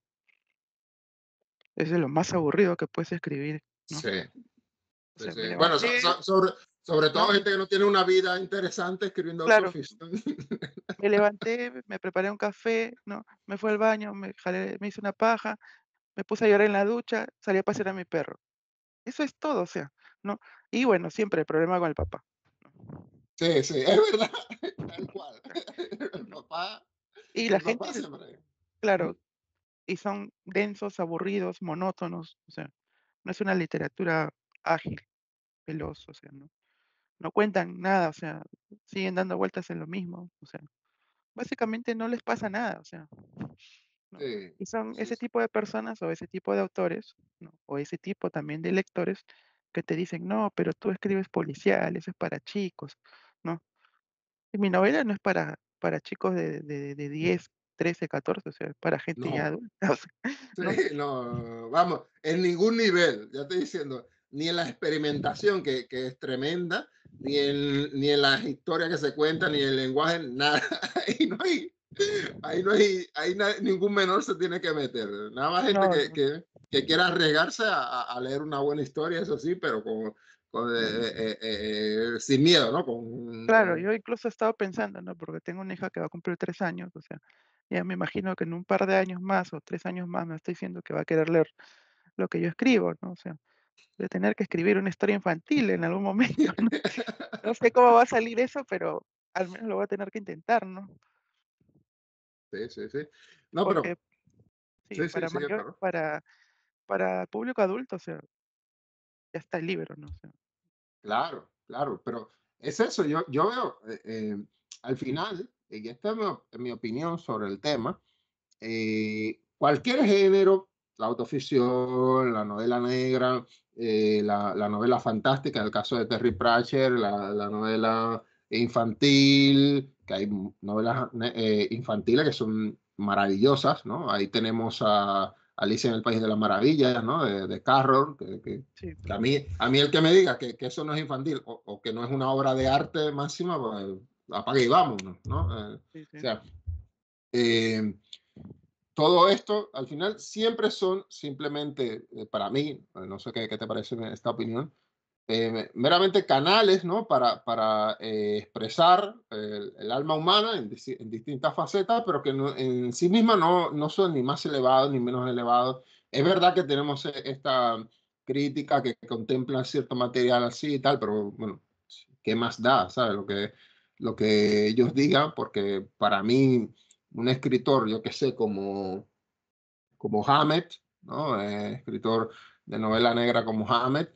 es de lo más aburrido que puedes escribir, ¿no? sí, O sí, sea, sí. me Bueno, so- levanté, so- sobre, sobre todo ¿no? gente que no tiene una vida interesante escribiendo Claro, autoficción. me levanté, me preparé un café, ¿no? Me fui al baño, me jalé, me hice una paja, me puse a llorar en la ducha, salí a pasear a mi perro. Eso es todo, o sea, ¿no? Y bueno, siempre el problema con el papá, ¿no? Sí, sí, es verdad, tal cual. El papá, Y la el papá gente, siempre. claro, y son densos, aburridos, monótonos, o sea, no es una literatura ágil, veloz, o sea, no, no cuentan nada, o sea, siguen dando vueltas en lo mismo, o sea, básicamente no les pasa nada, o sea, ¿no? Sí, Y son sí, ese sí. tipo de personas o ese tipo de autores, ¿no? O ese tipo también de lectores que te dicen, no, pero tú escribes policial, eso es para chicos, ¿no? Y mi novela no es para, para chicos de, de, de diez, trece, catorce, o sea, es para gente ya No, adulta, o sea, sí, ¿no? no, vamos, en ningún nivel, ya estoy diciendo, ni en la experimentación, que, que es tremenda, ni en, ni en las historias que se cuentan, ni en el lenguaje, nada. Ahí no hay, ahí no hay, ahí na- ningún menor se tiene que meter. Nada más gente No, que, no. que, que quiera arriesgarse a, a- a leer una buena historia, eso sí, pero con, con, eh, eh, eh, eh, sin miedo, ¿no? Claro, Con, yo incluso he estado pensando, ¿no? Porque tengo una hija que va a cumplir tres años, o sea, ya me imagino que en un par de años más o tres años más me está diciendo que va a querer leer lo que yo escribo, ¿no? O sea, de tener que escribir una historia infantil en algún momento, ¿no? No sé cómo va a salir eso, pero al menos lo voy a tener que intentar, ¿no? sí, sí, sí. No, Porque pero, sí, sí, sí, para sigue, mayor, claro. para, para público adulto, o sea, ya está el libro, ¿no? O sea, Claro, claro, pero es eso, yo, yo veo, eh, eh, al final, y esta es mi, op- mi opinión sobre el tema, eh, cualquier género, la autoficción, la novela negra, eh, la, la novela fantástica, en el caso de Terry Pratchett, la, la novela infantil, que hay novelas ne- eh, infantiles que son maravillosas, ¿no? Ahí tenemos a, Alicia en el País de las Maravillas, ¿no? De, de Carroll, que, que, Sí, que a, mí, a mí el que me diga que, que eso no es infantil o, o, que no es una obra de arte máxima, pues apague y vámonos, ¿no? Eh, sí, o sí. sea, eh, todo esto al final siempre son simplemente, eh, para mí, no sé qué, qué te parece esta opinión, eh, meramente canales, ¿no? Para, para eh, expresar el, el, alma humana en, en, distintas facetas, pero que no, en sí misma no, no son ni más elevados ni menos elevados. Es verdad que tenemos esta crítica que contempla cierto material así y tal, pero bueno, ¿qué más da? ¿Sabes? Lo que, lo que ellos digan, porque para mí un escritor, yo que sé, como, como Hammett, ¿no? Eh, escritor de novela negra como Hammett,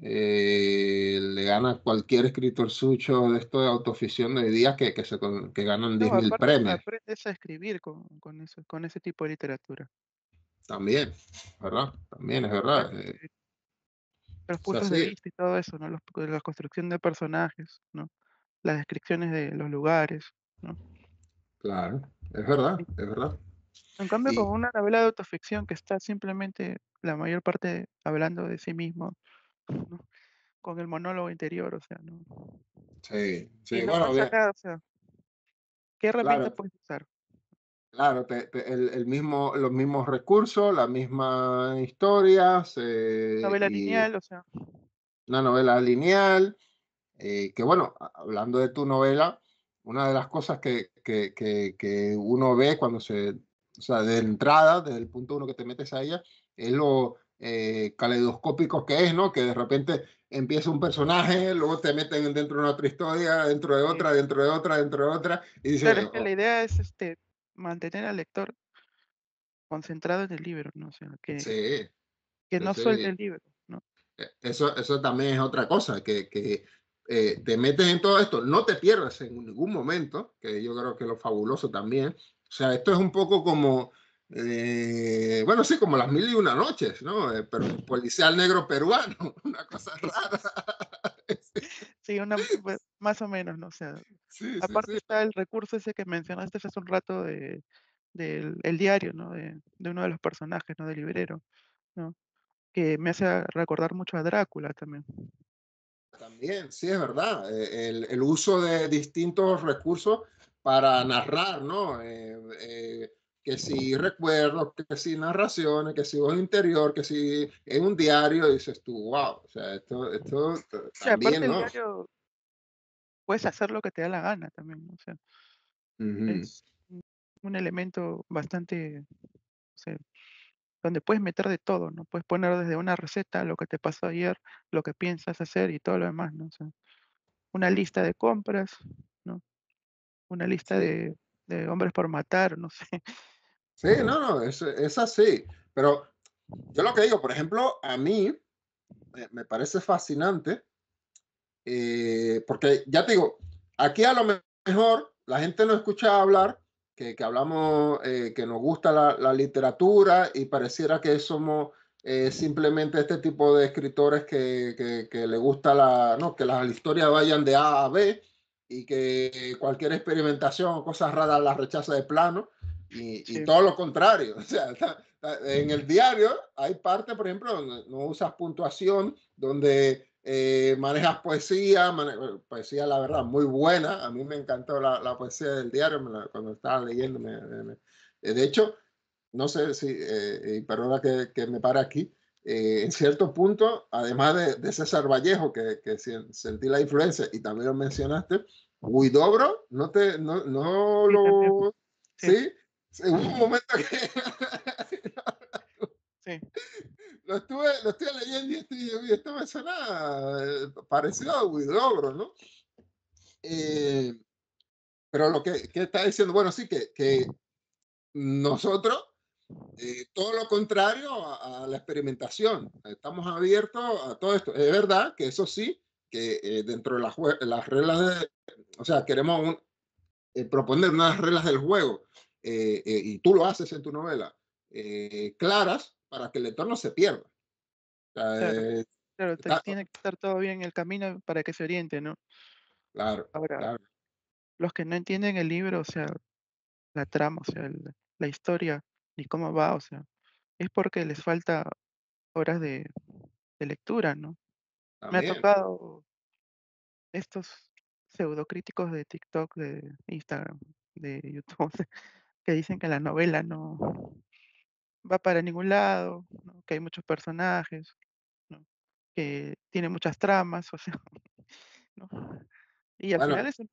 eh, le gana a cualquier escritor sucho de esto de autoficción de hoy día que, que, se, que ganan diez No, mil aparte premios. aprendes a escribir con, con eso, con ese tipo de literatura. También, ¿verdad? También es verdad. Aprendes a Eh, escribir los o sea, puntos de sí, vista y todo eso, ¿no? Los, la construcción de personajes, ¿no? Las descripciones de los lugares, ¿no? claro, es verdad, Sí. es verdad. En cambio, con Y una novela de autoficción que está simplemente la mayor parte hablando de sí mismo, ¿no? Con el monólogo interior, o sea, ¿no? sí, Y sí, no bueno, pasa bien, nada, o sea, ¿qué herramienta claro, puedes usar? claro, te- te- el, el mismo, los mismos recursos, las mismas historias eh, Novela y lineal, o sea, una novela lineal. Eh, que bueno, hablando de tu novela, una de las cosas que, que, que, que uno ve cuando se, o sea, de entrada, desde el punto uno que te metes a ella, es lo eh, caleidoscópico que es, ¿no? Que de repente empieza un personaje, luego te meten dentro de una otra historia, dentro de sí. otra, dentro de otra, dentro de otra, y dices, Claro, es que oh, la idea es este mantener al lector concentrado en el libro, ¿no? O sea, que, sí, que sí, no suelte sí. el libro, ¿no? Eh, Eso, eso también es otra cosa, que, que eh, te metes en todo esto, no te pierdas en ningún momento, que yo creo que es lo fabuloso también. O sea, esto es un poco como, eh, bueno, sí, como las mil y una noches, ¿no? Eh, pero policial negro peruano, una cosa rara. Sí, una, pues, más o menos, ¿no? O sea, Sí, sí, aparte sí, está el recurso ese que mencionaste hace un rato de, del el diario, ¿no? De, de uno de los personajes, ¿no? Del librero, ¿no? Que me hace recordar mucho a Drácula también. también, sí, es verdad. Eh, el, el uso de distintos recursos para narrar, ¿no? Eh, eh, que si recuerdos, que si narraciones, que si voz interior, que si en un diario, dices tú, wow, o sea, esto, esto Sí, aparte también, el ¿no? diario puedes hacer lo que te da la gana también, ¿no? O sea, Ujú. es un un elemento bastante, o sea, donde puedes meter de todo, ¿no? Puedes poner desde una receta, lo que te pasó ayer, lo que piensas hacer y todo lo demás, ¿no? O sea, una lista de compras, ¿no? Una lista Sí, de, de hombres por matar, no sé. sí, no, no, es, es así. Pero yo lo que digo, por ejemplo, a mí me, me parece fascinante. Eh, porque ya te digo, aquí a lo mejor la gente no escucha hablar, que, que hablamos, eh, que nos gusta la, la, literatura y pareciera que somos eh, simplemente este tipo de escritores que, que, que le gusta la, no, que las historias vayan de A a B y que cualquier experimentación o cosas raras las rechaza de plano y, y Sí, todo lo contrario. O sea, en el diario hay parte, por ejemplo, donde no usas puntuación, donde eh, manejas poesía, mane poesía, la verdad, muy buena. A mí me encantó la, la poesía del diario me la, cuando estaba leyendo. Me, me, me, de hecho, no sé si, eh, y perdona que, que me pare aquí, eh, en cierto punto, además de, de César Vallejo, que, que sentí la influencia y también lo mencionaste, Huidobro, no, te, no, no sí, también, lo... sí, Sí, sí, hubo un momento que sí, lo estuve, lo estuve leyendo y esto, y esto me suena eh, parecido a Huidobro, ¿no? Eh, pero lo que, que, está diciendo, bueno, sí, que, que nosotros, eh, todo lo contrario a, a, la experimentación, estamos abiertos a todo esto. Es verdad que eso sí, que eh, dentro de las, las reglas de, o sea, queremos un, eh, proponer unas reglas del juego, eh, eh, y tú lo haces en tu novela, eh, claras para que el lector no se pierda. O sea, claro, eh, claro, te- está, tiene que estar todo bien en el camino para que se oriente, ¿no? claro, Ahora, claro. los que no entienden el libro, o sea, la trama, o sea, el- la historia, ni cómo va, o sea. es porque les falta horas de de lectura, ¿no? Me ha También. tocado estos pseudocríticos de TikTok, de Instagram, de YouTube, que dicen que la novela no va para ningún lado, ¿no? Que hay muchos personajes, ¿no? Que tiene muchas tramas, o sea, ¿no? Y al final Bueno, es un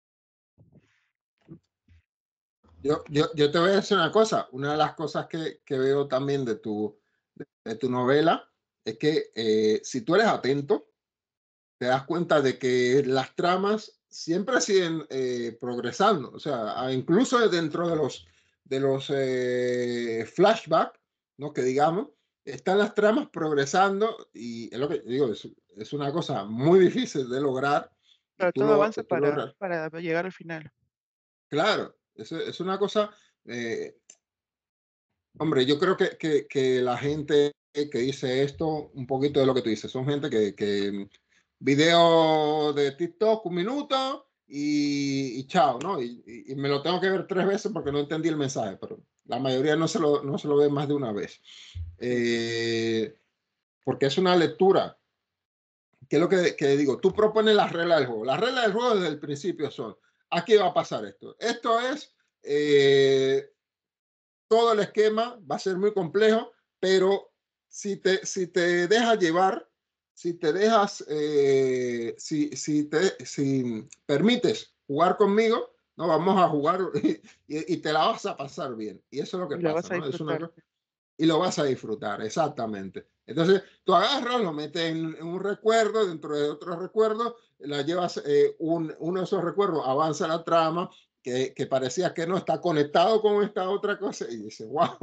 yo, yo, yo te voy a decir una cosa. Una de las cosas que, que veo también de tu, de, de tu novela es que eh, si tú eres atento, te das cuenta de que las tramas siempre siguen eh, progresando. O sea, a- incluso dentro de los, de los eh, flashbacks, ¿no? Que digamos, están las tramas progresando y es lo que digo, es, es una cosa muy difícil de lograr y Claro, tú todo lo, avanza tú lo para para llegar al final. claro, es, es una cosa, eh, hombre, yo creo que, que, que la gente que dice esto, un poquito de lo que tú dices, son gente que, que video de TikTok, un minuto y, y chao, ¿no? Y, y, y me lo tengo que ver tres veces porque no entendí el mensaje, pero la mayoría no se lo, no se lo ve más de una vez. Sí, Eh, porque es una lectura. ¿Qué es lo que, que digo? Tú propones las reglas del juego. Las reglas del juego desde el principio son, aquí va a pasar esto. Esto es... Eh, todo el esquema va a ser muy complejo, pero si te, si te dejas llevar, si te dejas, eh, si, si, te, si permites jugar conmigo, no vamos a jugar y, y, te la vas a pasar bien. Y eso es lo que y la pasa, vas a ¿no? Es una disfrutar. cosa y lo vas a disfrutar, exactamente. Entonces, tú agarras, lo metes en, en un recuerdo, dentro de otro recuerdo, la llevas, eh, un, uno de esos recuerdos, avanza la trama, que, que, parecía que no está conectado con esta otra cosa, y dice, wow,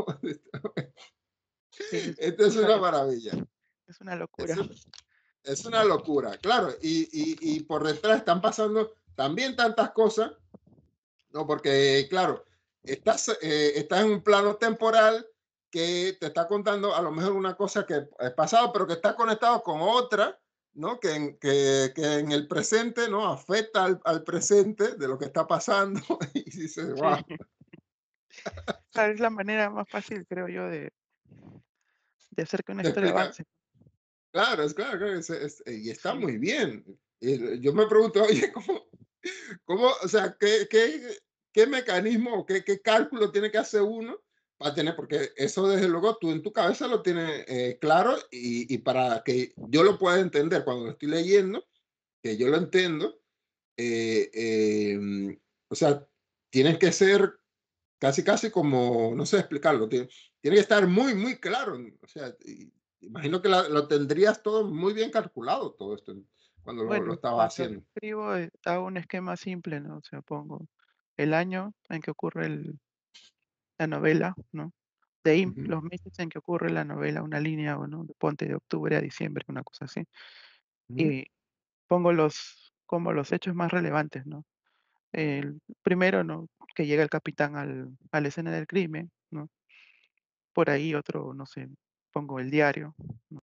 Sí, es esto es una una loc maravilla. es una locura. Es, es una locura, claro, y, y, y por detrás están pasando también tantas cosas, ¿no? Porque, claro, estás, eh, estás en un plano temporal que te está contando a lo mejor una cosa que es pasado, pero que está conectado con otra, ¿no? Que en, que, que en el presente, ¿no? Afecta al, al, presente de lo que está pasando y dices, Sí, wow, claro, es la manera más fácil, creo yo, de de hacer que una de historia explicar. avance. Claro, es claro, claro es, es, y está Sí, muy bien. Y yo me pregunto, oye, ¿cómo, cómo o sea, qué, qué, qué mecanismo o qué, qué cálculo tiene que hacer uno para tener, porque eso desde luego tú en tu cabeza lo tienes eh, claro y, y, para que yo lo pueda entender cuando lo estoy leyendo, que yo lo entiendo, eh, eh, o sea, tienes que ser casi, casi como, no sé explicarlo, tiene, tiene que estar muy, muy claro. O sea, y, imagino que la, lo tendrías todo muy bien calculado, todo esto, cuando lo, lo bueno, estabas cuando haciendo. escribo, eh, hago un esquema simple, ¿no? O sea, pongo el año en que ocurre el la novela, ¿no? De ahí Ujú, los meses en que ocurre la novela, una línea, o ¿no? Ponte de octubre a diciembre, una cosa así. ujú, Y pongo los como los hechos más relevantes, ¿no? El primero, ¿no? Que llega el capitán al a la escena del crimen, ¿no? Por ahí otro, no sé, pongo el diario, ¿no?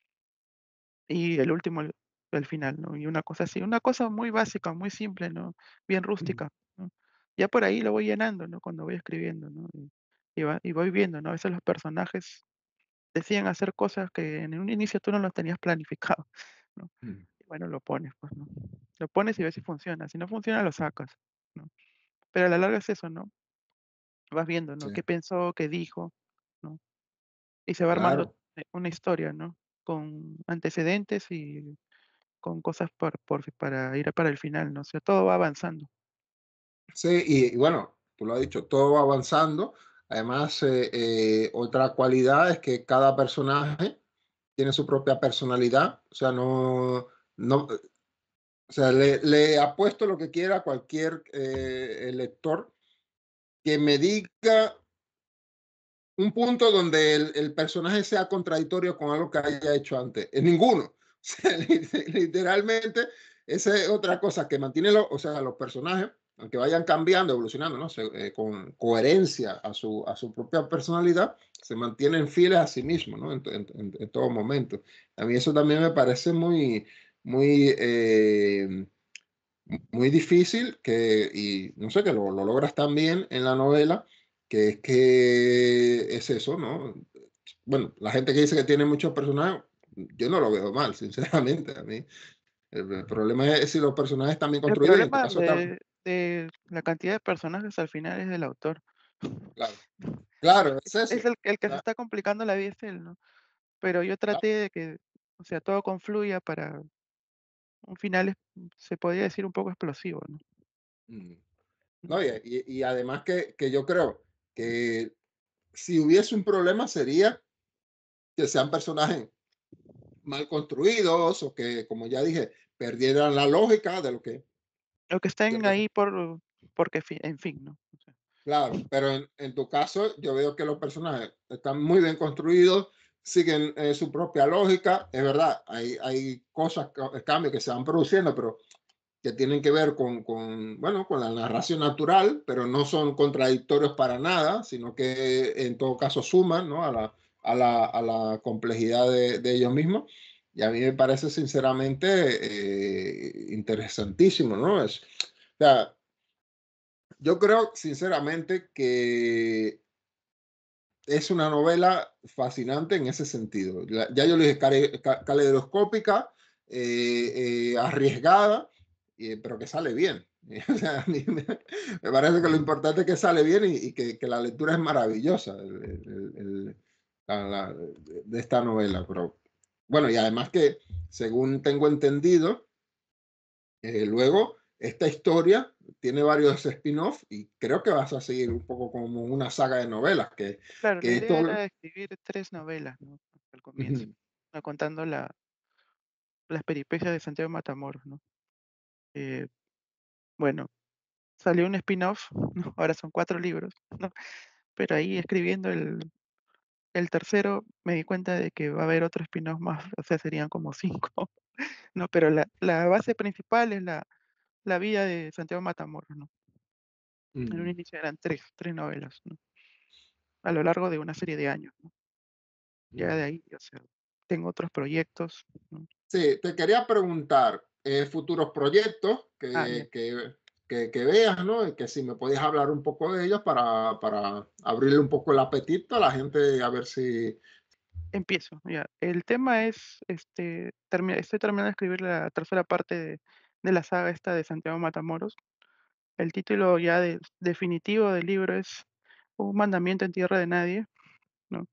Y el último, el el final, ¿no? Y una cosa así, una cosa muy básica, muy simple, ¿no? Bien ujú, rústica, ¿no? Ya por ahí lo voy llenando, ¿no? Cuando voy escribiendo, ¿no? Y y va y voy viendo, ¿no? A veces los personajes deciden hacer cosas que en un inicio tú no los tenías planificado, ¿no? ujú. Y bueno, lo pones, pues, ¿no? Lo pones y ves si funciona, si no funciona, lo sacas, ¿no? Pero a la larga es eso, ¿no? Vas viendo, ¿no? Sí, Qué pensó, qué dijo, ¿no? Y se va armando, claro. eh, una historia, ¿no? Con antecedentes y con cosas por por para ir para el final, ¿no? O sea, todo va avanzando. Sí, y, y bueno, tú lo has dicho, todo va avanzando. Además, eh, eh, otra cualidad es que cada personaje tiene su propia personalidad. O sea, no, no, o sea, le, le apuesto lo que quiera a cualquier eh, lector que me diga un punto donde el, el, personaje sea contradictorio con algo que haya hecho antes. En ninguno. O sea, literalmente, esa es otra cosa que mantiene lo, o sea, los personajes, aunque vayan cambiando, evolucionando, ¿no? Se, eh, con coherencia a su, a su propia personalidad, se mantienen fieles a sí mismos, ¿no? En, en, en, en todo momento. A mí eso también me parece muy, muy, eh, muy difícil que, y no sé, que lo, lo logras también en la novela, que es que es eso, ¿no? bueno, la gente que dice que tiene muchos personajes, yo no lo veo mal, sinceramente. A mí, el, el problema es si los personajes están bien El construidos y en tu problema caso están, de de la cantidad de personajes al final es del autor. claro, claro, es Es eso. el el O que se sea, está complicando la vida es él, ¿no? Pero yo claro, traté de que, o sea, todo confluya para un final, es se podría decir un poco explosivo, ¿no? mm, Mm. no, y, y- y además que, que yo creo que si hubiese un problema sería que sean personajes mal construidos o que, como ya dije, perdieran la lógica de lo que, O que de estén lo que ahí por porque fi en fin, ¿no? O sea, claro, pero en, en tu caso yo veo que los personajes están muy bien construidos, siguen eh, su propia lógica. Es verdad, hay, hay cosas, ca- cambios que se van produciendo, pero que tienen que ver con, con, bueno, con la narración natural, pero no son contradictorios para nada, sino que en todo caso suman, ¿no? a, la, a, la, a la complejidad de, de ellos mismos. Y a mí me parece sinceramente eh, interesantísimo, ¿no? Es, o sea, yo creo sinceramente que es una novela fascinante en ese sentido. La- ya yo le dije, care- ca- caleidoscópica, eh, eh, arriesgada, eh, pero que sale bien. O sea, a mí me, me parece que lo importante es que sale bien y, y que, que la lectura es maravillosa el- el- el- la- la- de esta novela. Pero, bueno, y además que, según tengo entendido, eh, luego, esta historia tiene varios spin-off y creo que vas a seguir un poco como una saga de novelas, que, claro, la que idea esto... era escribir tres novelas, ¿no? Al comienzo, Ujú, ¿no? Contando la las peripecias de Santiago Matamoros, ¿no? Eh, bueno, salió un spin-off, ¿no? Ahora son cuatro libros, ¿no? Pero ahí escribiendo el el tercero me di cuenta de que va a haber otro spin-off más, o sea, serían como cinco, ¿no? Pero la la base principal es la la vida de Santiago Matamoros, ¿no? En un ujú, inicio eran tres tres novelas, ¿no? A lo largo de una serie de años, ¿no? Ya de ujú. ahí, o sea, tengo otros proyectos, ¿no? Sí, te quería preguntar, eh, futuros proyectos Ah, ya. que, que, que, que veas, ¿no? Y que si me podías hablar un poco de ellos para, para abrirle un poco el apetito a la gente, a ver si... Empiezo, ya. El tema es, este, termi estoy terminando de escribir la tercera parte de de la saga esta de Santiago Matamoros. El título ya de definitivo del libro es Un mandamiento en tierra de nadie, ¿no?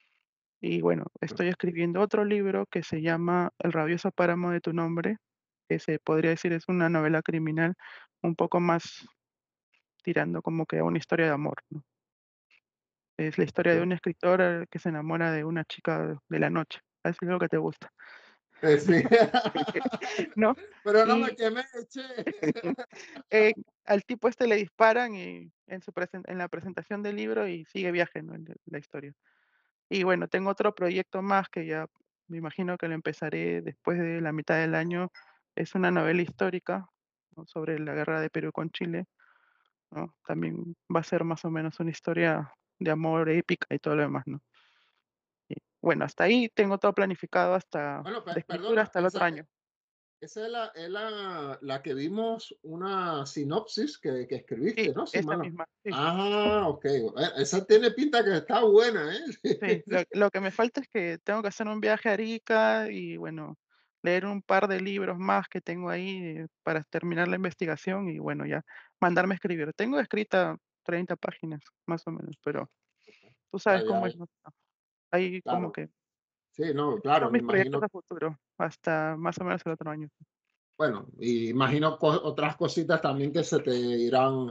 Y bueno, estoy escribiendo otro libro que se llama El rabioso páramo de tu nombre, que se podría decir es una novela criminal un poco más tirando como que a una historia de amor, ¿no? Es la historia de Ok. un escritor, eh, que se enamora de una chica de la noche. Eso es lo que te gusta, Eh, sí. ¿no? Pero no me Y quemé, che. Eh, al tipo este le disparan y en su presen en la presentación del libro y sigue viaje, ¿no? En la historia. Y bueno, tengo otro proyecto más que ya me imagino que lo empezaré después de la mitad del año. Es una novela histórica, ¿no? Sobre la guerra de Perú con Chile, ¿no? También va a ser más o menos una historia de amor épica y todo lo demás, ¿no? Y bueno, hasta ahí tengo todo planificado hasta Bueno, de pe- escritura perdona, hasta el otro esa, año. esa es la, es la, la que vimos una sinopsis que, que Sí, escribiste, ¿no? Sí, esa mano. misma, sí. Ah, ok. Eh, Esa tiene pinta que está buena, Sí, ¿eh? lo lo que me falta es que tengo que hacer un viaje a Arica y, bueno, leer un par de libros más que tengo ahí, eh, para terminar la investigación y, bueno, ya mandarme a escribir. Tengo escrita treinta páginas, más o menos, pero tú Ya, sabes cómo ya, es, ¿no? Ahí como claro. que Sí, no, esos claro, son me mis proyectos imagino. a futuro, hasta más o menos el otro año. Bueno, y imagino co- otras cositas también que se te irán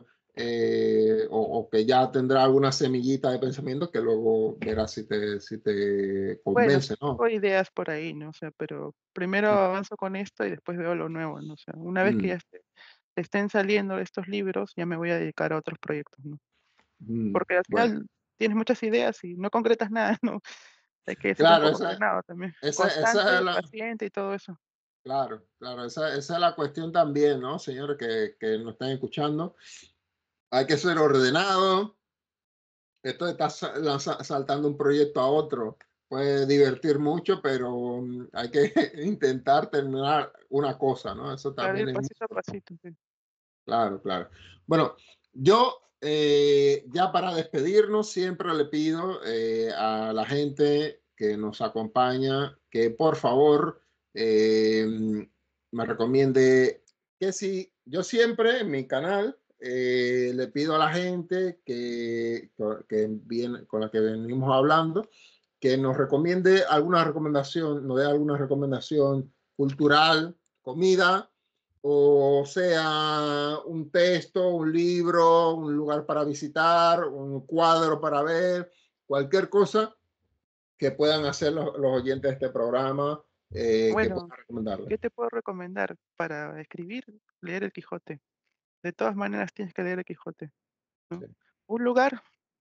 eh, o, o que ya tendrá alguna semillita de pensamiento que luego verás si te, si te Bueno, convence, ¿no? tengo ideas por ahí, ¿no? O sea, pero primero Mm, avanzo con esto y después veo lo nuevo, ¿no? O sea, una vez que ya mm, esté estén saliendo estos libros, ya me voy a dedicar a otros proyectos, ¿no? mm. Porque al Bueno, final tienes muchas ideas y no concretas nada, ¿no? Hay que ser un claro, poco esa, ordenado también, esa, esa es constante, la, paciente y todo eso. claro, claro, esa, esa es la cuestión también, ¿no, señores que, que nos están escuchando? Hay que ser ordenado. Esto de estar sa- lanza- saltando un proyecto a otro puede divertir mucho, pero mm, hay que intentar terminar una cosa, ¿no? Eso Claro, también ir es muy pasito a pasito, sí. claro, claro. Bueno, Yo, eh, ya para despedirnos, siempre le pido eh, a la gente que nos acompaña que por favor eh, me recomiende que si yo siempre en mi canal eh, le pido a la gente que, que viene, con la que venimos hablando que nos recomiende alguna recomendación, nos dé alguna recomendación cultural, comida, o sea, un texto, un libro, un lugar para visitar, un cuadro para ver, cualquier cosa que puedan hacer los, los oyentes de este programa, eh, que Bueno, puedan recomendarles. ¿qué te puedo recomendar para escribir? Leer El Quijote. De todas maneras tienes que leer El Quijote, ¿no? Sí, Un lugar,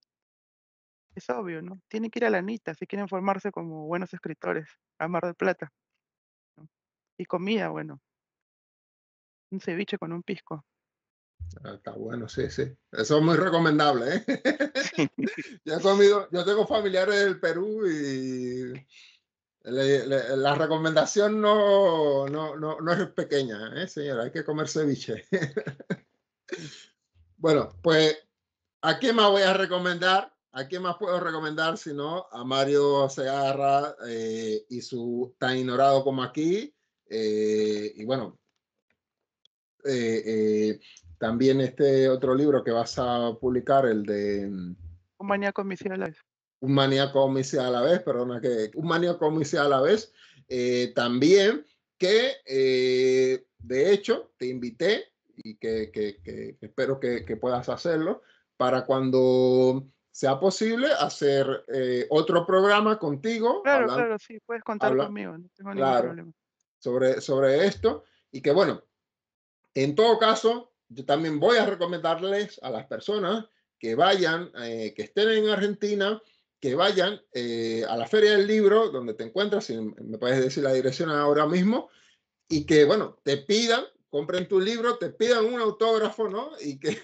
es obvio, ¿no? Tienen que ir a la Anita si quieren formarse como buenos escritores, a Mar del Plata, ¿no? Y comida, bueno, un ceviche con un pisco. ah, está bueno, sí, sí. Eso es muy recomendable, ¿eh? Sí. Yo he comido, yo tengo familiares del Perú y le- le- la recomendación no, no, no, no es pequeña, ¿eh, señora? Hay que comer ceviche. Sí. Bueno, pues, ¿a quién más voy a recomendar? ¿A quién más puedo recomendar si no a Mario Segarra eh, y su Tan Ignorado como aquí? Eh, y bueno, eh, eh, también este otro libro que vas a publicar, el de mm, Un maníaco homicida a la vez. Un maníaco homicida a la vez, perdona, que un maníaco homicida a la vez, eh, también que eh, de hecho te invité y que, que, que espero que, que, puedas hacerlo para cuando sea posible hacer eh, otro programa contigo Claro, hablando, claro, sí, puedes contar habla, conmigo, no tengo ningún claro, problema. sobre, sobre esto y que bueno, en todo caso, yo también voy a recomendarles a las personas que vayan, eh, que estén en Argentina, que vayan eh, a la Feria del Libro, donde te encuentras, si me puedes decir la dirección ahora mismo, y que, bueno, te pidan, compren tu libro, te pidan un autógrafo, ¿no? Y que,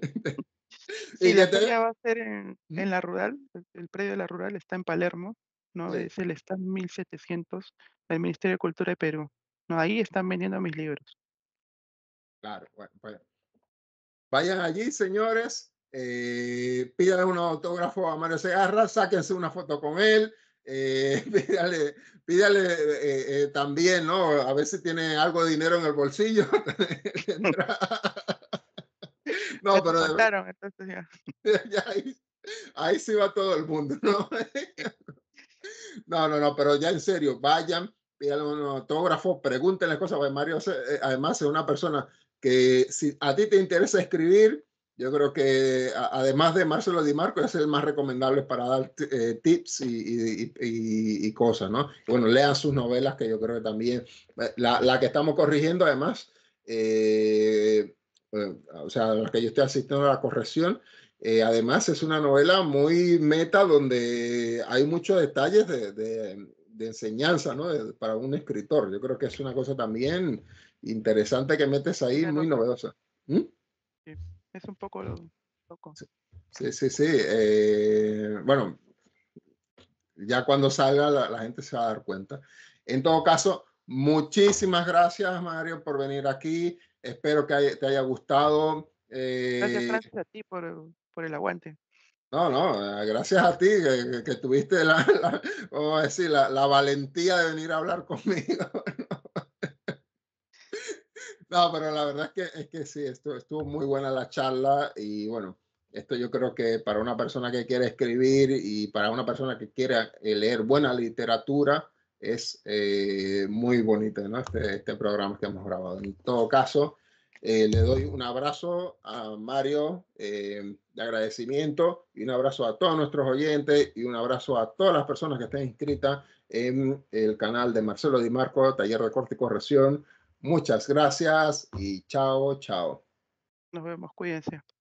Sí, y que la te... feria va a ser en, en la rural, el, el predio de la rural está en Palermo, ¿no? Sí, Es el stand mil setecientos del Ministerio de Cultura de Perú. No, ahí están vendiendo mis libros. claro. Bueno, pues, vayan allí, señores, eh, pídanle un autógrafo a Mario Segarra, sáquense una foto con él, eh, pídale, pídale eh, eh, también, ¿no? A ver si tiene algo de dinero en el bolsillo. Ya No, te pero de verdad, contaron, entonces ya. ya ahí, ahí sí va todo el mundo, ¿no? No, no, no, pero ya en serio, vayan, pídanle un autógrafo, pregúntenle cosas, porque Mario eh, además es una persona que si a ti te interesa escribir, yo creo que a, además de Marcelo Di Marco es el más recomendable para dar eh, tips y, y, y, y, cosas, ¿no? Y bueno, lean sus novelas, que yo creo que también, eh, la, la que estamos corrigiendo además, eh, eh, o sea, la que yo estoy asistiendo a la corrección, eh, además, es una novela muy meta donde hay muchos detalles de, de, de enseñanza, ¿no? De, para un escritor. Yo creo que es una cosa también interesante que metes ahí, Tienes muy razón, novedosa. ¿Mm? sí. Es un poco lo- loco. Sí, sí, sí. Eh, bueno, ya cuando salga la, la, gente se va a dar cuenta. En todo caso, muchísimas gracias, Mario, por venir aquí. Espero que haya, te haya gustado. Gracias, Eh, Francis, a ti por, por el aguante. No, no, eh, gracias a ti que, que- que tuviste la, la- vamos a decir, la, la valentía de venir a hablar conmigo. No, pero la verdad es que, es que sí, estuvo, estuvo muy buena la charla y bueno, esto yo creo que para una persona que quiere escribir y para una persona que quiera eh, leer buena literatura es eh, muy bonito, ¿no? Este, este programa que hemos grabado. En todo caso, eh, le doy un abrazo a Mario eh, de agradecimiento y un abrazo a todos nuestros oyentes y un abrazo a todas las personas que estén inscritas en el canal de Marcelo Di Marco, Taller de Corte y Corrección. Muchas gracias y chao, chao. Nos vemos, cuídense.